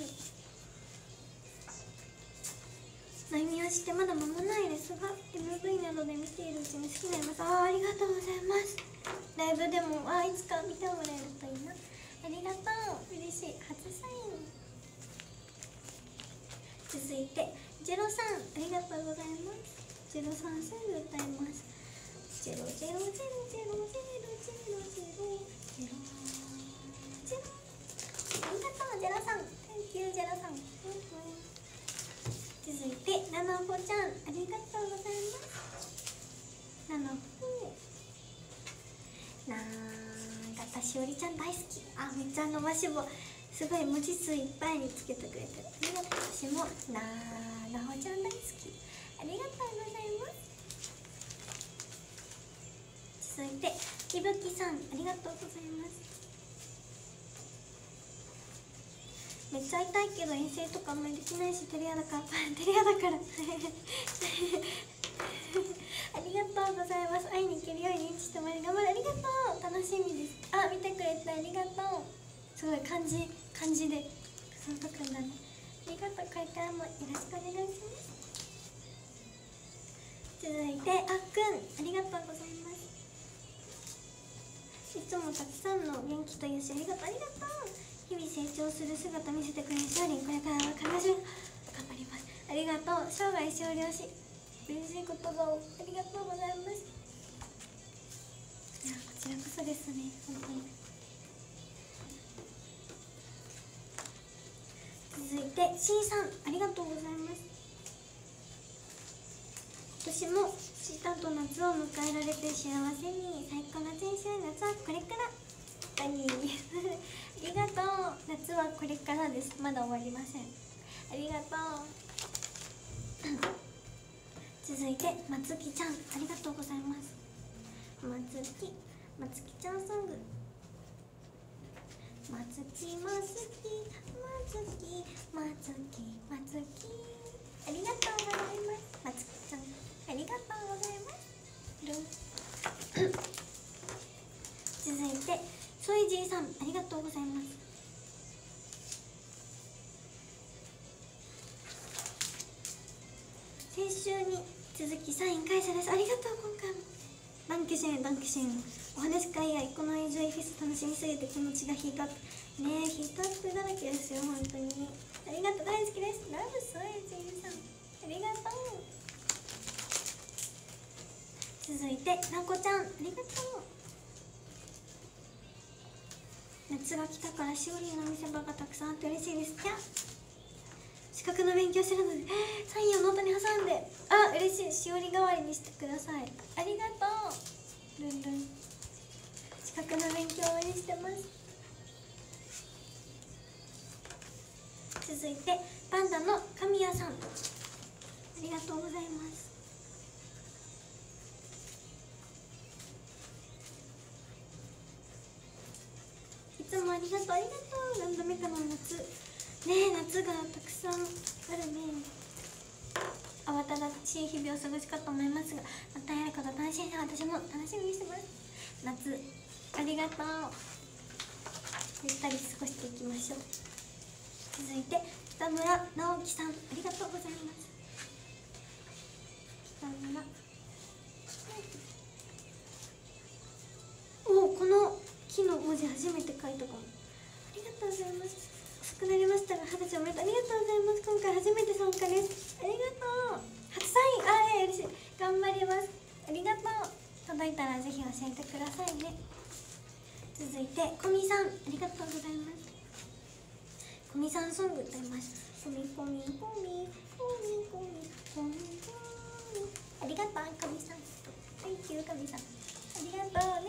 悩みをしてまだ間もないですが MV などで見ているうちに好きになります。ありがとうございます。ライブでもいつか見てもらえるといいな。ありがとう、嬉しい、初サイン。続いてジェロさん、ありがとうございます。ジェロさんすぐ歌います。ジェロジェロジェロジェロジェロジェロジェロジェロありがとうジェロさん、 Thank you ジェロさん。続いてななほちゃん、ありがとうございます。ななほなんかしおりちゃん大好き。めっちゃ伸ばし棒すごい文字数いっぱいにつけてくれてる。ありがとう。私もなほちゃん大好き。ありがとうございます。続いていぶきさん、ありがとうございます。めっちゃ会いたいけど遠征とかあんまりできないし照れ屋だからありがとうございます。会いに行けるように認知してもらい頑張る。ありがとう、楽しみです。見てくれてありがとう。すごい漢字でそう書くんだね。ありがとう、これからもよろしくお願いします。続いてあっくん、ありがとうございます。いつもたくさんの元気と勇気ありがとう。日々成長する姿見せてくれるしおりん、これからは必ず頑張ります。ありがとう。生涯少量し嬉しい言葉をありがとうございます。いや、こちらこそですね、本当に。続いて C さん、ありがとうございます。今年も C さんと夏を迎えられて幸せに、最高の人生。夏はこれからありがとう。夏はこれからです。まだ終わりません。ありがとう続いてまつきちゃん、ありがとうございます。まつきちゃんソング。まつきありがとうございます。まつきちゃん、ありがとうございます続いてソイジーさん、ありがとうございます。先週に続きサイン感謝です。ありがとう。今回もダンケシェンお話会やこのエンジョイフェス楽しみすぎて気持ちがヒートアップね。ヒートアップだらけですよ、本当に。ありがとう、大好きです。ラブソイジーさん、ありがとう。続いてなこちゃん、ありがとう。夏が来たからしおりの見せ場がたくさんあって嬉しいです。じゃあ資格の勉強してるのでサインをノートに挟んで嬉しい。しおり代わりにしてください。ありがとう。ルンルン資格の勉強を応援してます。続いてパンダの神谷さん、ありがとうございます。いつもありがとう。何度目かの夏ね。夏がたくさんあるね。慌ただしい日々を過ごしかと思いますが、またやること楽しいな。私も楽しみにしてます。夏ありがとう。ゆったり過ごしていきましょう。続いて北村直樹さん、ありがとうございます。北村この木の文字初めて書いたかも。ありがとうございます。遅くなりましたが20歳おめでとう。ありがとうございます。今回初めて参加です。ありがとう。初サイン嬉しい。頑張ります。ありがとう。 届いたらぜひ教えてくださいね。続いてこみさん、ありがとうございます。こみさんソング歌います。こみこみこみこみこみこみこみ、ありがとうかみさん。Thank you かみさん、ありがとうね。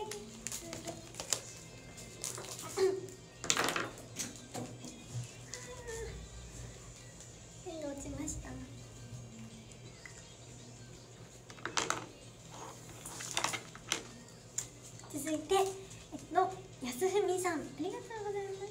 ペンが落ちました。続いてやすふみさん、ありがとうございます。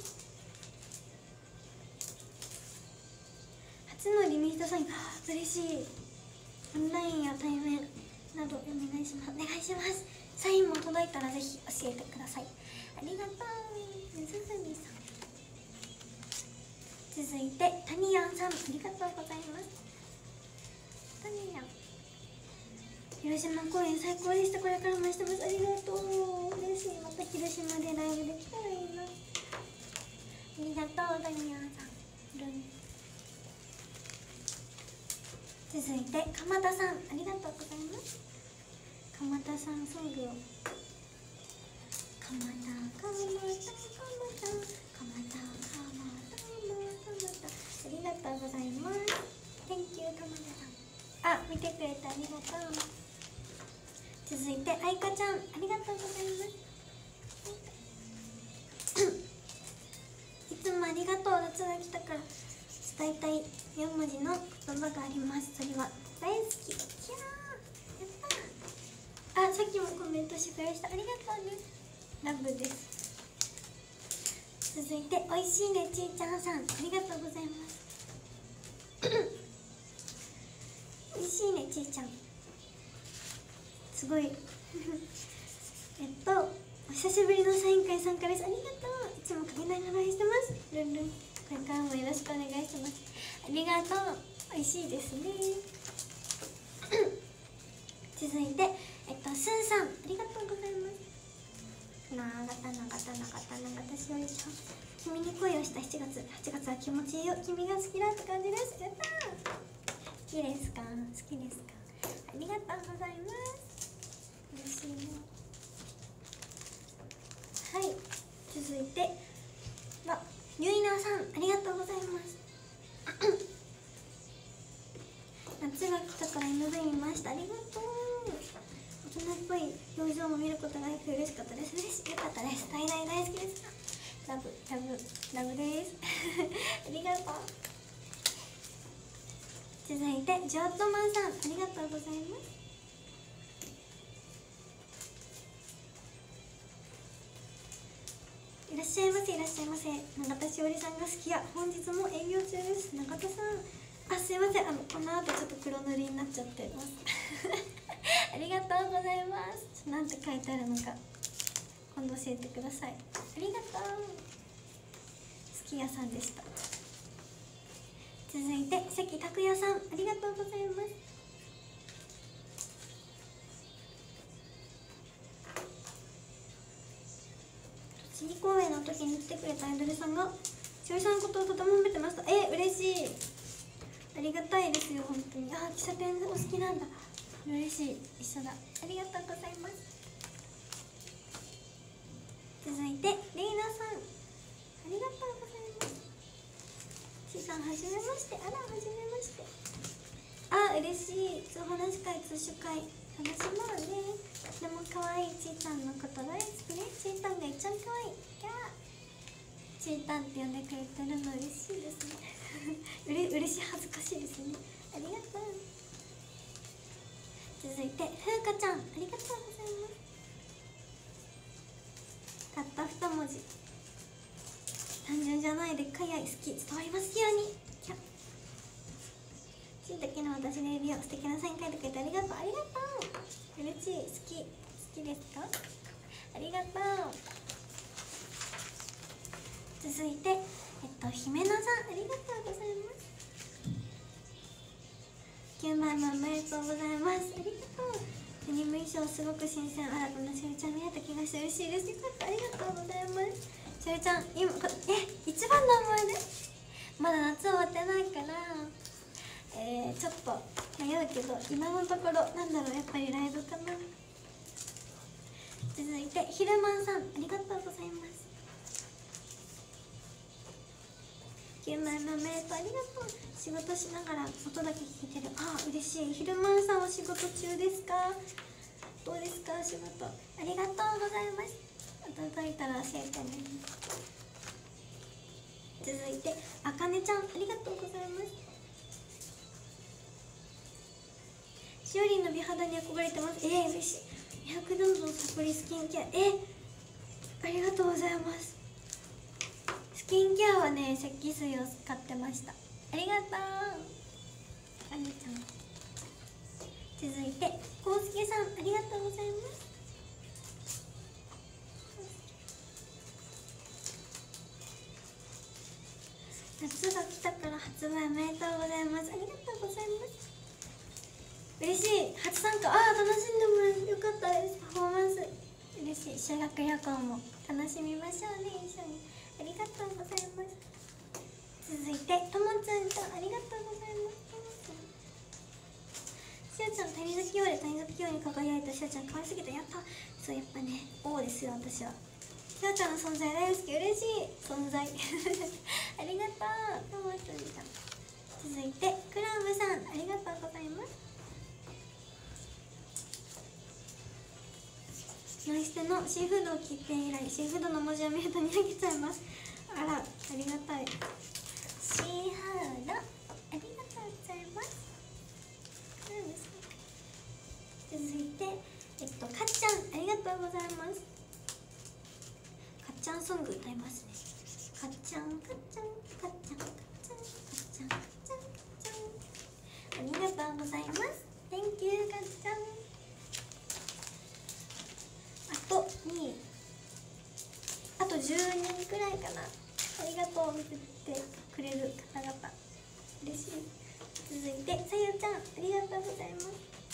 初のリミットサイン、嬉しい。オンラインや対面などお願いします。お願いします。サインも届いたらぜひ教えてください。ありがとうやすふみさん。続いてタニヤンさん、ありがとうございます。タニヤン、広島公演最高でした。これからもしてます。ありがとう、嬉しい。また広島でライブできたらいいな。ありがとうタニヤンさん。続いて鎌田さん、ありがとうございます。鎌田さんソングを、鎌田鎌田鎌田鎌田鎌田鎌田、ありがとうございます。 Thank you 鎌田さん。見てくれてありがとう。続いてあいかちゃん、ありがとうございます。いつもありがとう。夏が来たから伝えたい4文字の言葉があります。それは大好き。やったー。さっきもコメントしてくれました。ありがとうね。ラブです。続いておいしいねちーちゃんさん、ありがとうございますおいしいねちーちゃん、すごいお久しぶりのサイン会参加です。ありがとう。いつもかけながら応援してます。ルンルン、これからもよろしくお願いします。ありがとう。美味しいですね続いてスンさん、ありがとうございます。長田しおりちゃん、君に恋をした7月8月は気持ちいいよ、君が好きだって感じです。やったー。好きですか、好きですか。ありがとうございます。嬉しいね。はい、続いてゆいなさん、ありがとうございます夏が来たから MV 見ました。ありがとう。大人っぽい表情も見ることができて嬉しかったです。よかったです。大好きです。ラブですありがとう。続いてジョットマンさん、ありがとうございます。いらっしゃいませ、いらっしゃいませ。永田しおりさんが好きや本日も営業中です。永田さん、すいません、この後ちょっと黒塗りになっちゃってますありがとうございます。なんて書いてあるのか今度教えてください。ありがとう。すき家さんでした。続いて関拓也さん、ありがとうございます。栃木公演の時に来てくれたアイドルさんがしおりさんのことをとても褒めてました。嬉しい。ありがたいですよ、本当に。喫茶店お好きなんだ。嬉しい、一緒だ。ありがとうございます。続いてレイナさん、ありがとうございます。ちーさん、はじめまして。はじめまして。嬉しい。通話会、通所会楽しもうね。でも可愛いちーたんのこと大好きね。ちーたんが一番可愛い。ちーたんって呼んでくれてるの嬉しいですね嬉しい、恥ずかしいですね。ありがとう。続いてふうかちゃん、ありがとうございます。たった2文字、単純じゃないでっかい愛、好き、伝わりますように。しいたけの私の指を素敵なサイン書いてくれてありがとう。嬉しい。好きですか。ありがとう。続いて姫野さん、ありがとうございます。9枚もおめでとうございます。ありがとう。デニム衣装すごく新鮮、新たなしおりちゃん見えた気がして嬉しいです。よかった、ありがとうございます。しおりちゃん、今一番の思い出、まだ夏終わってないからちょっと迷うけど、今のところやっぱりライブかな。 続いてひるまんさん、ありがとうございます。9枚目おめでとう、ありがとう。仕事しながら音だけ聞いてる。あ、嬉しい。ひるまんさんお仕事中ですか？どうですかお仕事。ありがとうございます。届いたら教えてね。続いてあかねちゃん、ありがとうございます。しおりんの美肌に憧れてます。嬉しい。美白どんどんサプリスキンケア、ありがとうございます。スキンケアはね、石鹸水を使ってました。ありがとうあねちゃん。続いてこうすけさん、ありがとうございます。夏が来たから発売おめでとうございます。ありがとうございます。嬉しい。初参加、楽しんでもらえてよかったです。パフォーマンス嬉しい。修学旅行も楽しみましょうね、一緒に。ありがとうございます。続いてともちゃんちゃん、ありがとうございます。しおちゃん、谷崎王で谷崎王に輝いたしおちゃん、可愛すぎた。やった。そう、やっぱね、王ですよ、私は。しおちゃんの存在大好き。嬉しい存在ありがとうともちゃんちゃん。続いてクラブさん、ありがとうございます。ノイステのシーフードを切って以来、シーフードの文字を見るとにやけちゃいます。あら、ありがたい。シーフード、ありがとうございます。続いてかっちゃん、ありがとうございます。かっちゃんソング歌いますね。かっちゃんかっちゃんかっちゃんかっちゃんかっちゃんかっちゃんかっちゃん、ありがとうございます。 Thank you かっちゃん。あと10人くらいかな。ありがとう、見てくれる方々嬉しい。続いてさゆちゃん、ありがとうございます。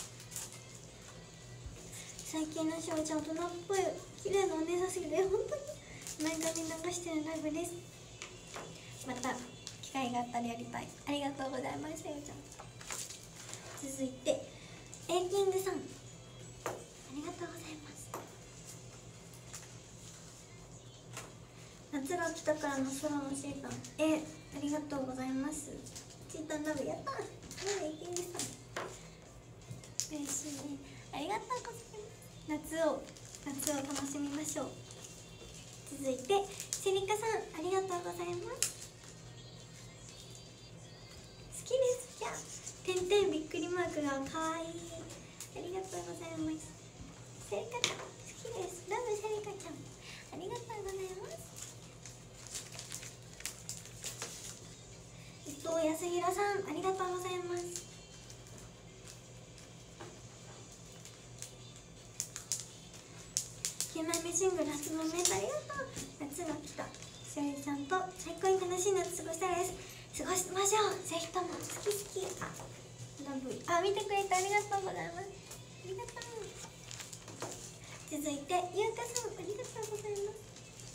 最近のしおちゃん、大人っぽい綺麗なお姉さんすぎて本当に前髪流してるライブです。また機会があったらやりたい。ありがとうございます、さゆちゃん。続いてエイキングさん、ありがとうございます。夏が来たからの空のシータン、ありがとうございます。シータンラブ、やったー。エイキングさん、嬉しいね。ありがとうございます。夏を楽しみましょう。続いてセリカさん、ありがとうございます。好きですじゃん、てんてんびっくりマークがかわいい。ありがとうございます。セリカちゃん好きです。ラブセリカちゃん、ありがとうございます。伊藤康弘さん、ありがとうございます。9枚目シングル初のメンバー、ありがとう。夏が来た。しおりちゃんと最高に楽しい夏過ごしたいです。過ごしましょう。ぜひとも好き好き。ラブ、見てくれてありがとうございます。ありがとう。続いてゆうかさん、ありがとうございます。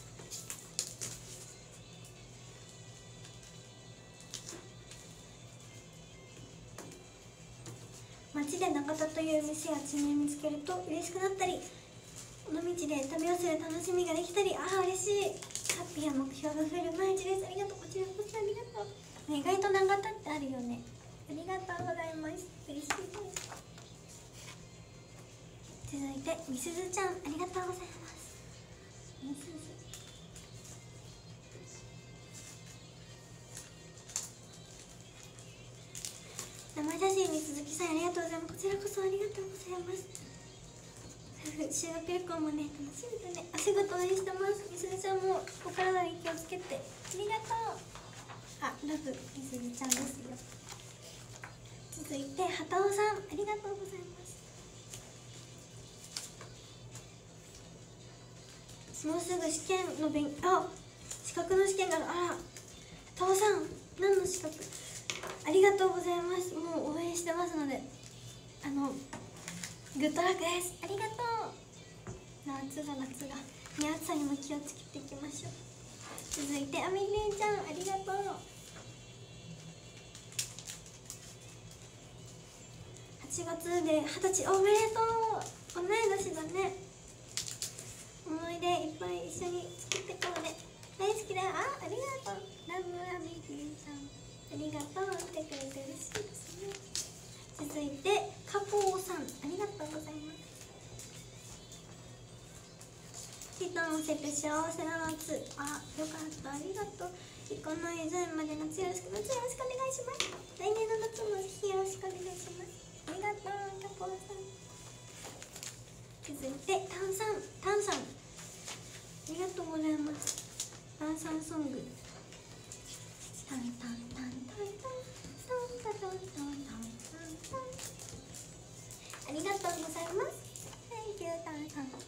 街で中田という店や地名見つけると嬉しくなったり、この道で旅をする楽しみができたり、嬉しい。ハッピーや目標が増える毎日です。ありがとう。こちらこそありがとう。意外と長田ってあるよね。ありがとうございます。嬉しいです。続いてみすずちゃん、ありがとうございます。みすず、生写真に鈴木さん、ありがとうございます。こちらこそありがとうございます。修学旅行もね、楽しみだね。お仕事応援してます。みすずちゃんもお体に気をつけて。ありがとう。ラブみすずちゃんですよ。続いてはたおさん、ありがとうございます。もうすぐ試験の資格の試験がある。はたおさん、何の資格。ありがとうございます。もう応援してますので、グッドラックです。ありがとう。夏がね、暑さにも気をつけていきましょう。続いてあみりんちゃん、ありがとう。8月で20歳、おめでとう。同い年だね。 思い出いっぱい一緒に作ってこうね。大好きだよ。ありがとう。ラブラミキーさん、ありがとう。来てくれて嬉しいですね。続いてカポーさん、ありがとうございます。ティタンをせて幸せな夏。よかった、ありがとう。行かないぞまで夏よろしく、夏よろしくお願いします。来年の夏もぜひよろしくお願いします。ありがとうカポーさん。続いてタンさん、ありがとうございます。タンさんソング、タンタンタンタンタンタンタンタンタンタンタン、ありがとうございます。 Thank you タンさん。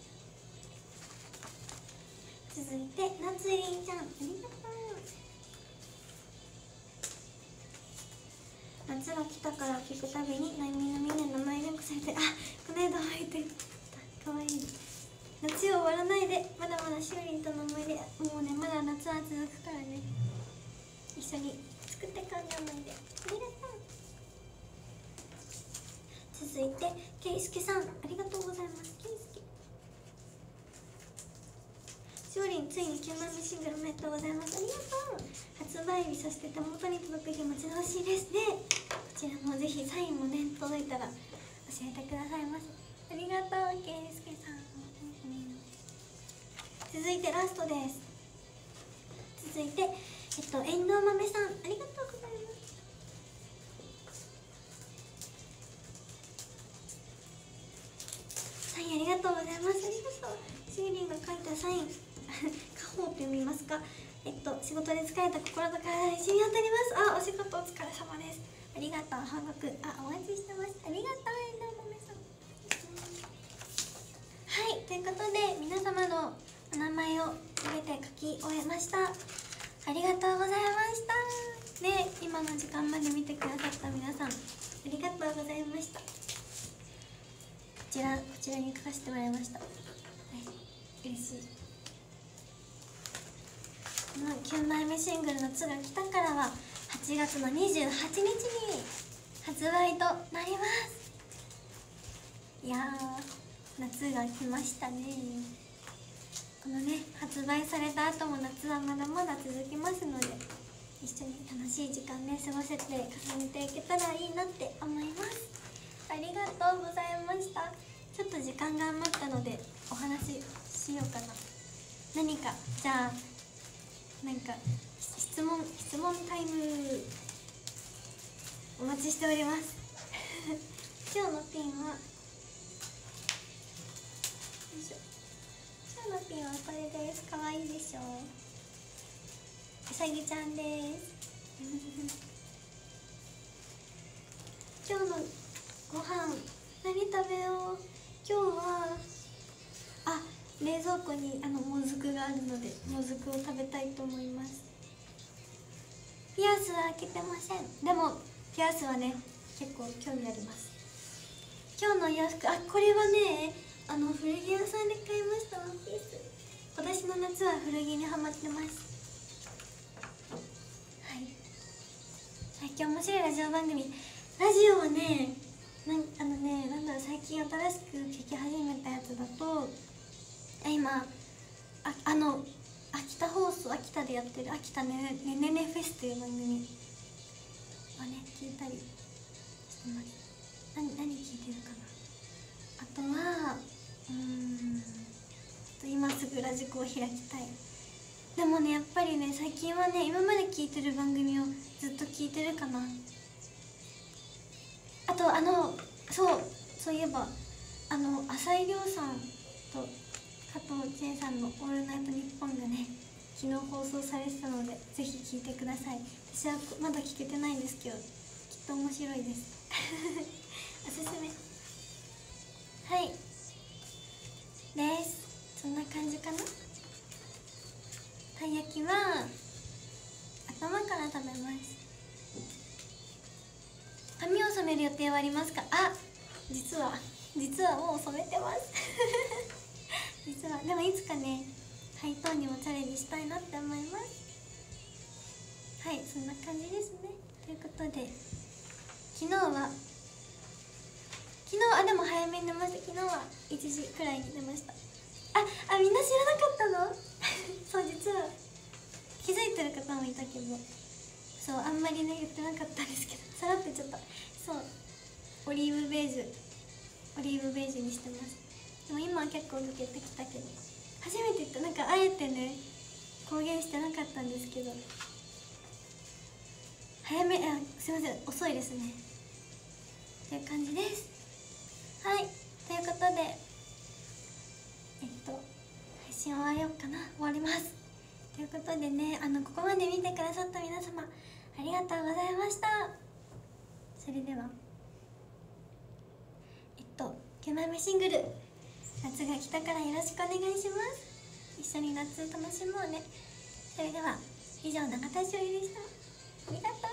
続いて夏りんちゃん、ありがとう。夏が来たから聞くたびにみんな名前連呼されて、この間入ってた、かわいい。夏を終わらないで、まだまだしおりんとの思い出、もうねまだ夏は続くからね、一緒に作ってかんがないで。ありがとう。続いてけいすけさん、ありがとうございます。けいすけ、しおりんついに9枚目シングルおめでとうございます。ありがとう。発売日、そして手元に届く日待ち遠しいですね。こちらもぜひサインもね届いたら教えてくださいませ。ありがとうけいすけさん。続いてラストです。続いてえんどう豆さん、ありがとうございます。サインありがとうございます。ありがとう。しゅうりんが書いたサイン家宝って読みますか。仕事で疲れた心と体に染み渡ります。お仕事お疲れ様です。ありがとう報告、お待ちしてます。ありがとうえんどう豆さん。はい、ということで皆様のお名前を全て書き終えました。ありがとうございました。で、今の時間まで見てくださった皆さん、ありがとうございました。こちらに書かせてもらいました。はい、嬉しい。この9枚目シングル「夏が来たから」は8月の28日に発売となります。いやー、夏が来ましたね。このね発売された後も夏はまだまだ続きますので、一緒に楽しい時間ね過ごせて重ねていけたらいいなって思います。ありがとうございました。ちょっと時間が余ったのでお話ししようかな。何かじゃあ質問タイムお待ちしております今日のピンは今日のピンはこれです。かわいいでしょう。うさぎちゃんです今日のご飯何食べよう。今日は冷蔵庫にもずくがあるのでもずくを食べたいと思います。ピアスは開けてません。でもピアスはね結構興味あります。今日の洋服これはね古着屋さんで買いましたワンピース。今年の夏は古着にハマってます。はい、最近面白いラジオ番組、ラジオはねなんだろう、最近新しく聞き始めたやつだと今秋田放送、秋田でやってる秋田ねねねフェスという番組をね聞いたりしてます。何聞いてるかな。あとは今すぐラジコを開きたい。でもねやっぱりね最近はね今まで聞いてる番組をずっと聞いてるかな。あとそういえば浅井亮さんと加藤千恵さんの「オールナイトニッポン」がね昨日放送されてたのでぜひ聞いてください。私はまだ聞けてないんですけどきっと面白いですおすすめ。はいです。そんな感じかな。たい焼きは頭から食べます。髪を染める予定はありますか。実はもう染めてます実はでもいつかねハイトーンにもチャレンジしたいなって思います。はい、そんな感じですね。ということで昨日でも早めに寝ました。昨日は1時くらいに寝ました。 みんな知らなかったのそう、実は気づいてる方もいたけど、そうあんまりね言ってなかったんですけど、さらってちょっと、そうオリーブベージュにしてます。でも今は結構抜けてきたけど、初めて言った、なんかあえてね公言してなかったんですけど、早め、すいません遅いですねという感じです。はい、ということで配信終わります。ということでね、ここまで見てくださった皆様ありがとうございました。それでは9枚目シングル「夏が来たからよろしくお願いします」。一緒に夏楽しもうね。それでは以上、永田しおりでした。ありがとう。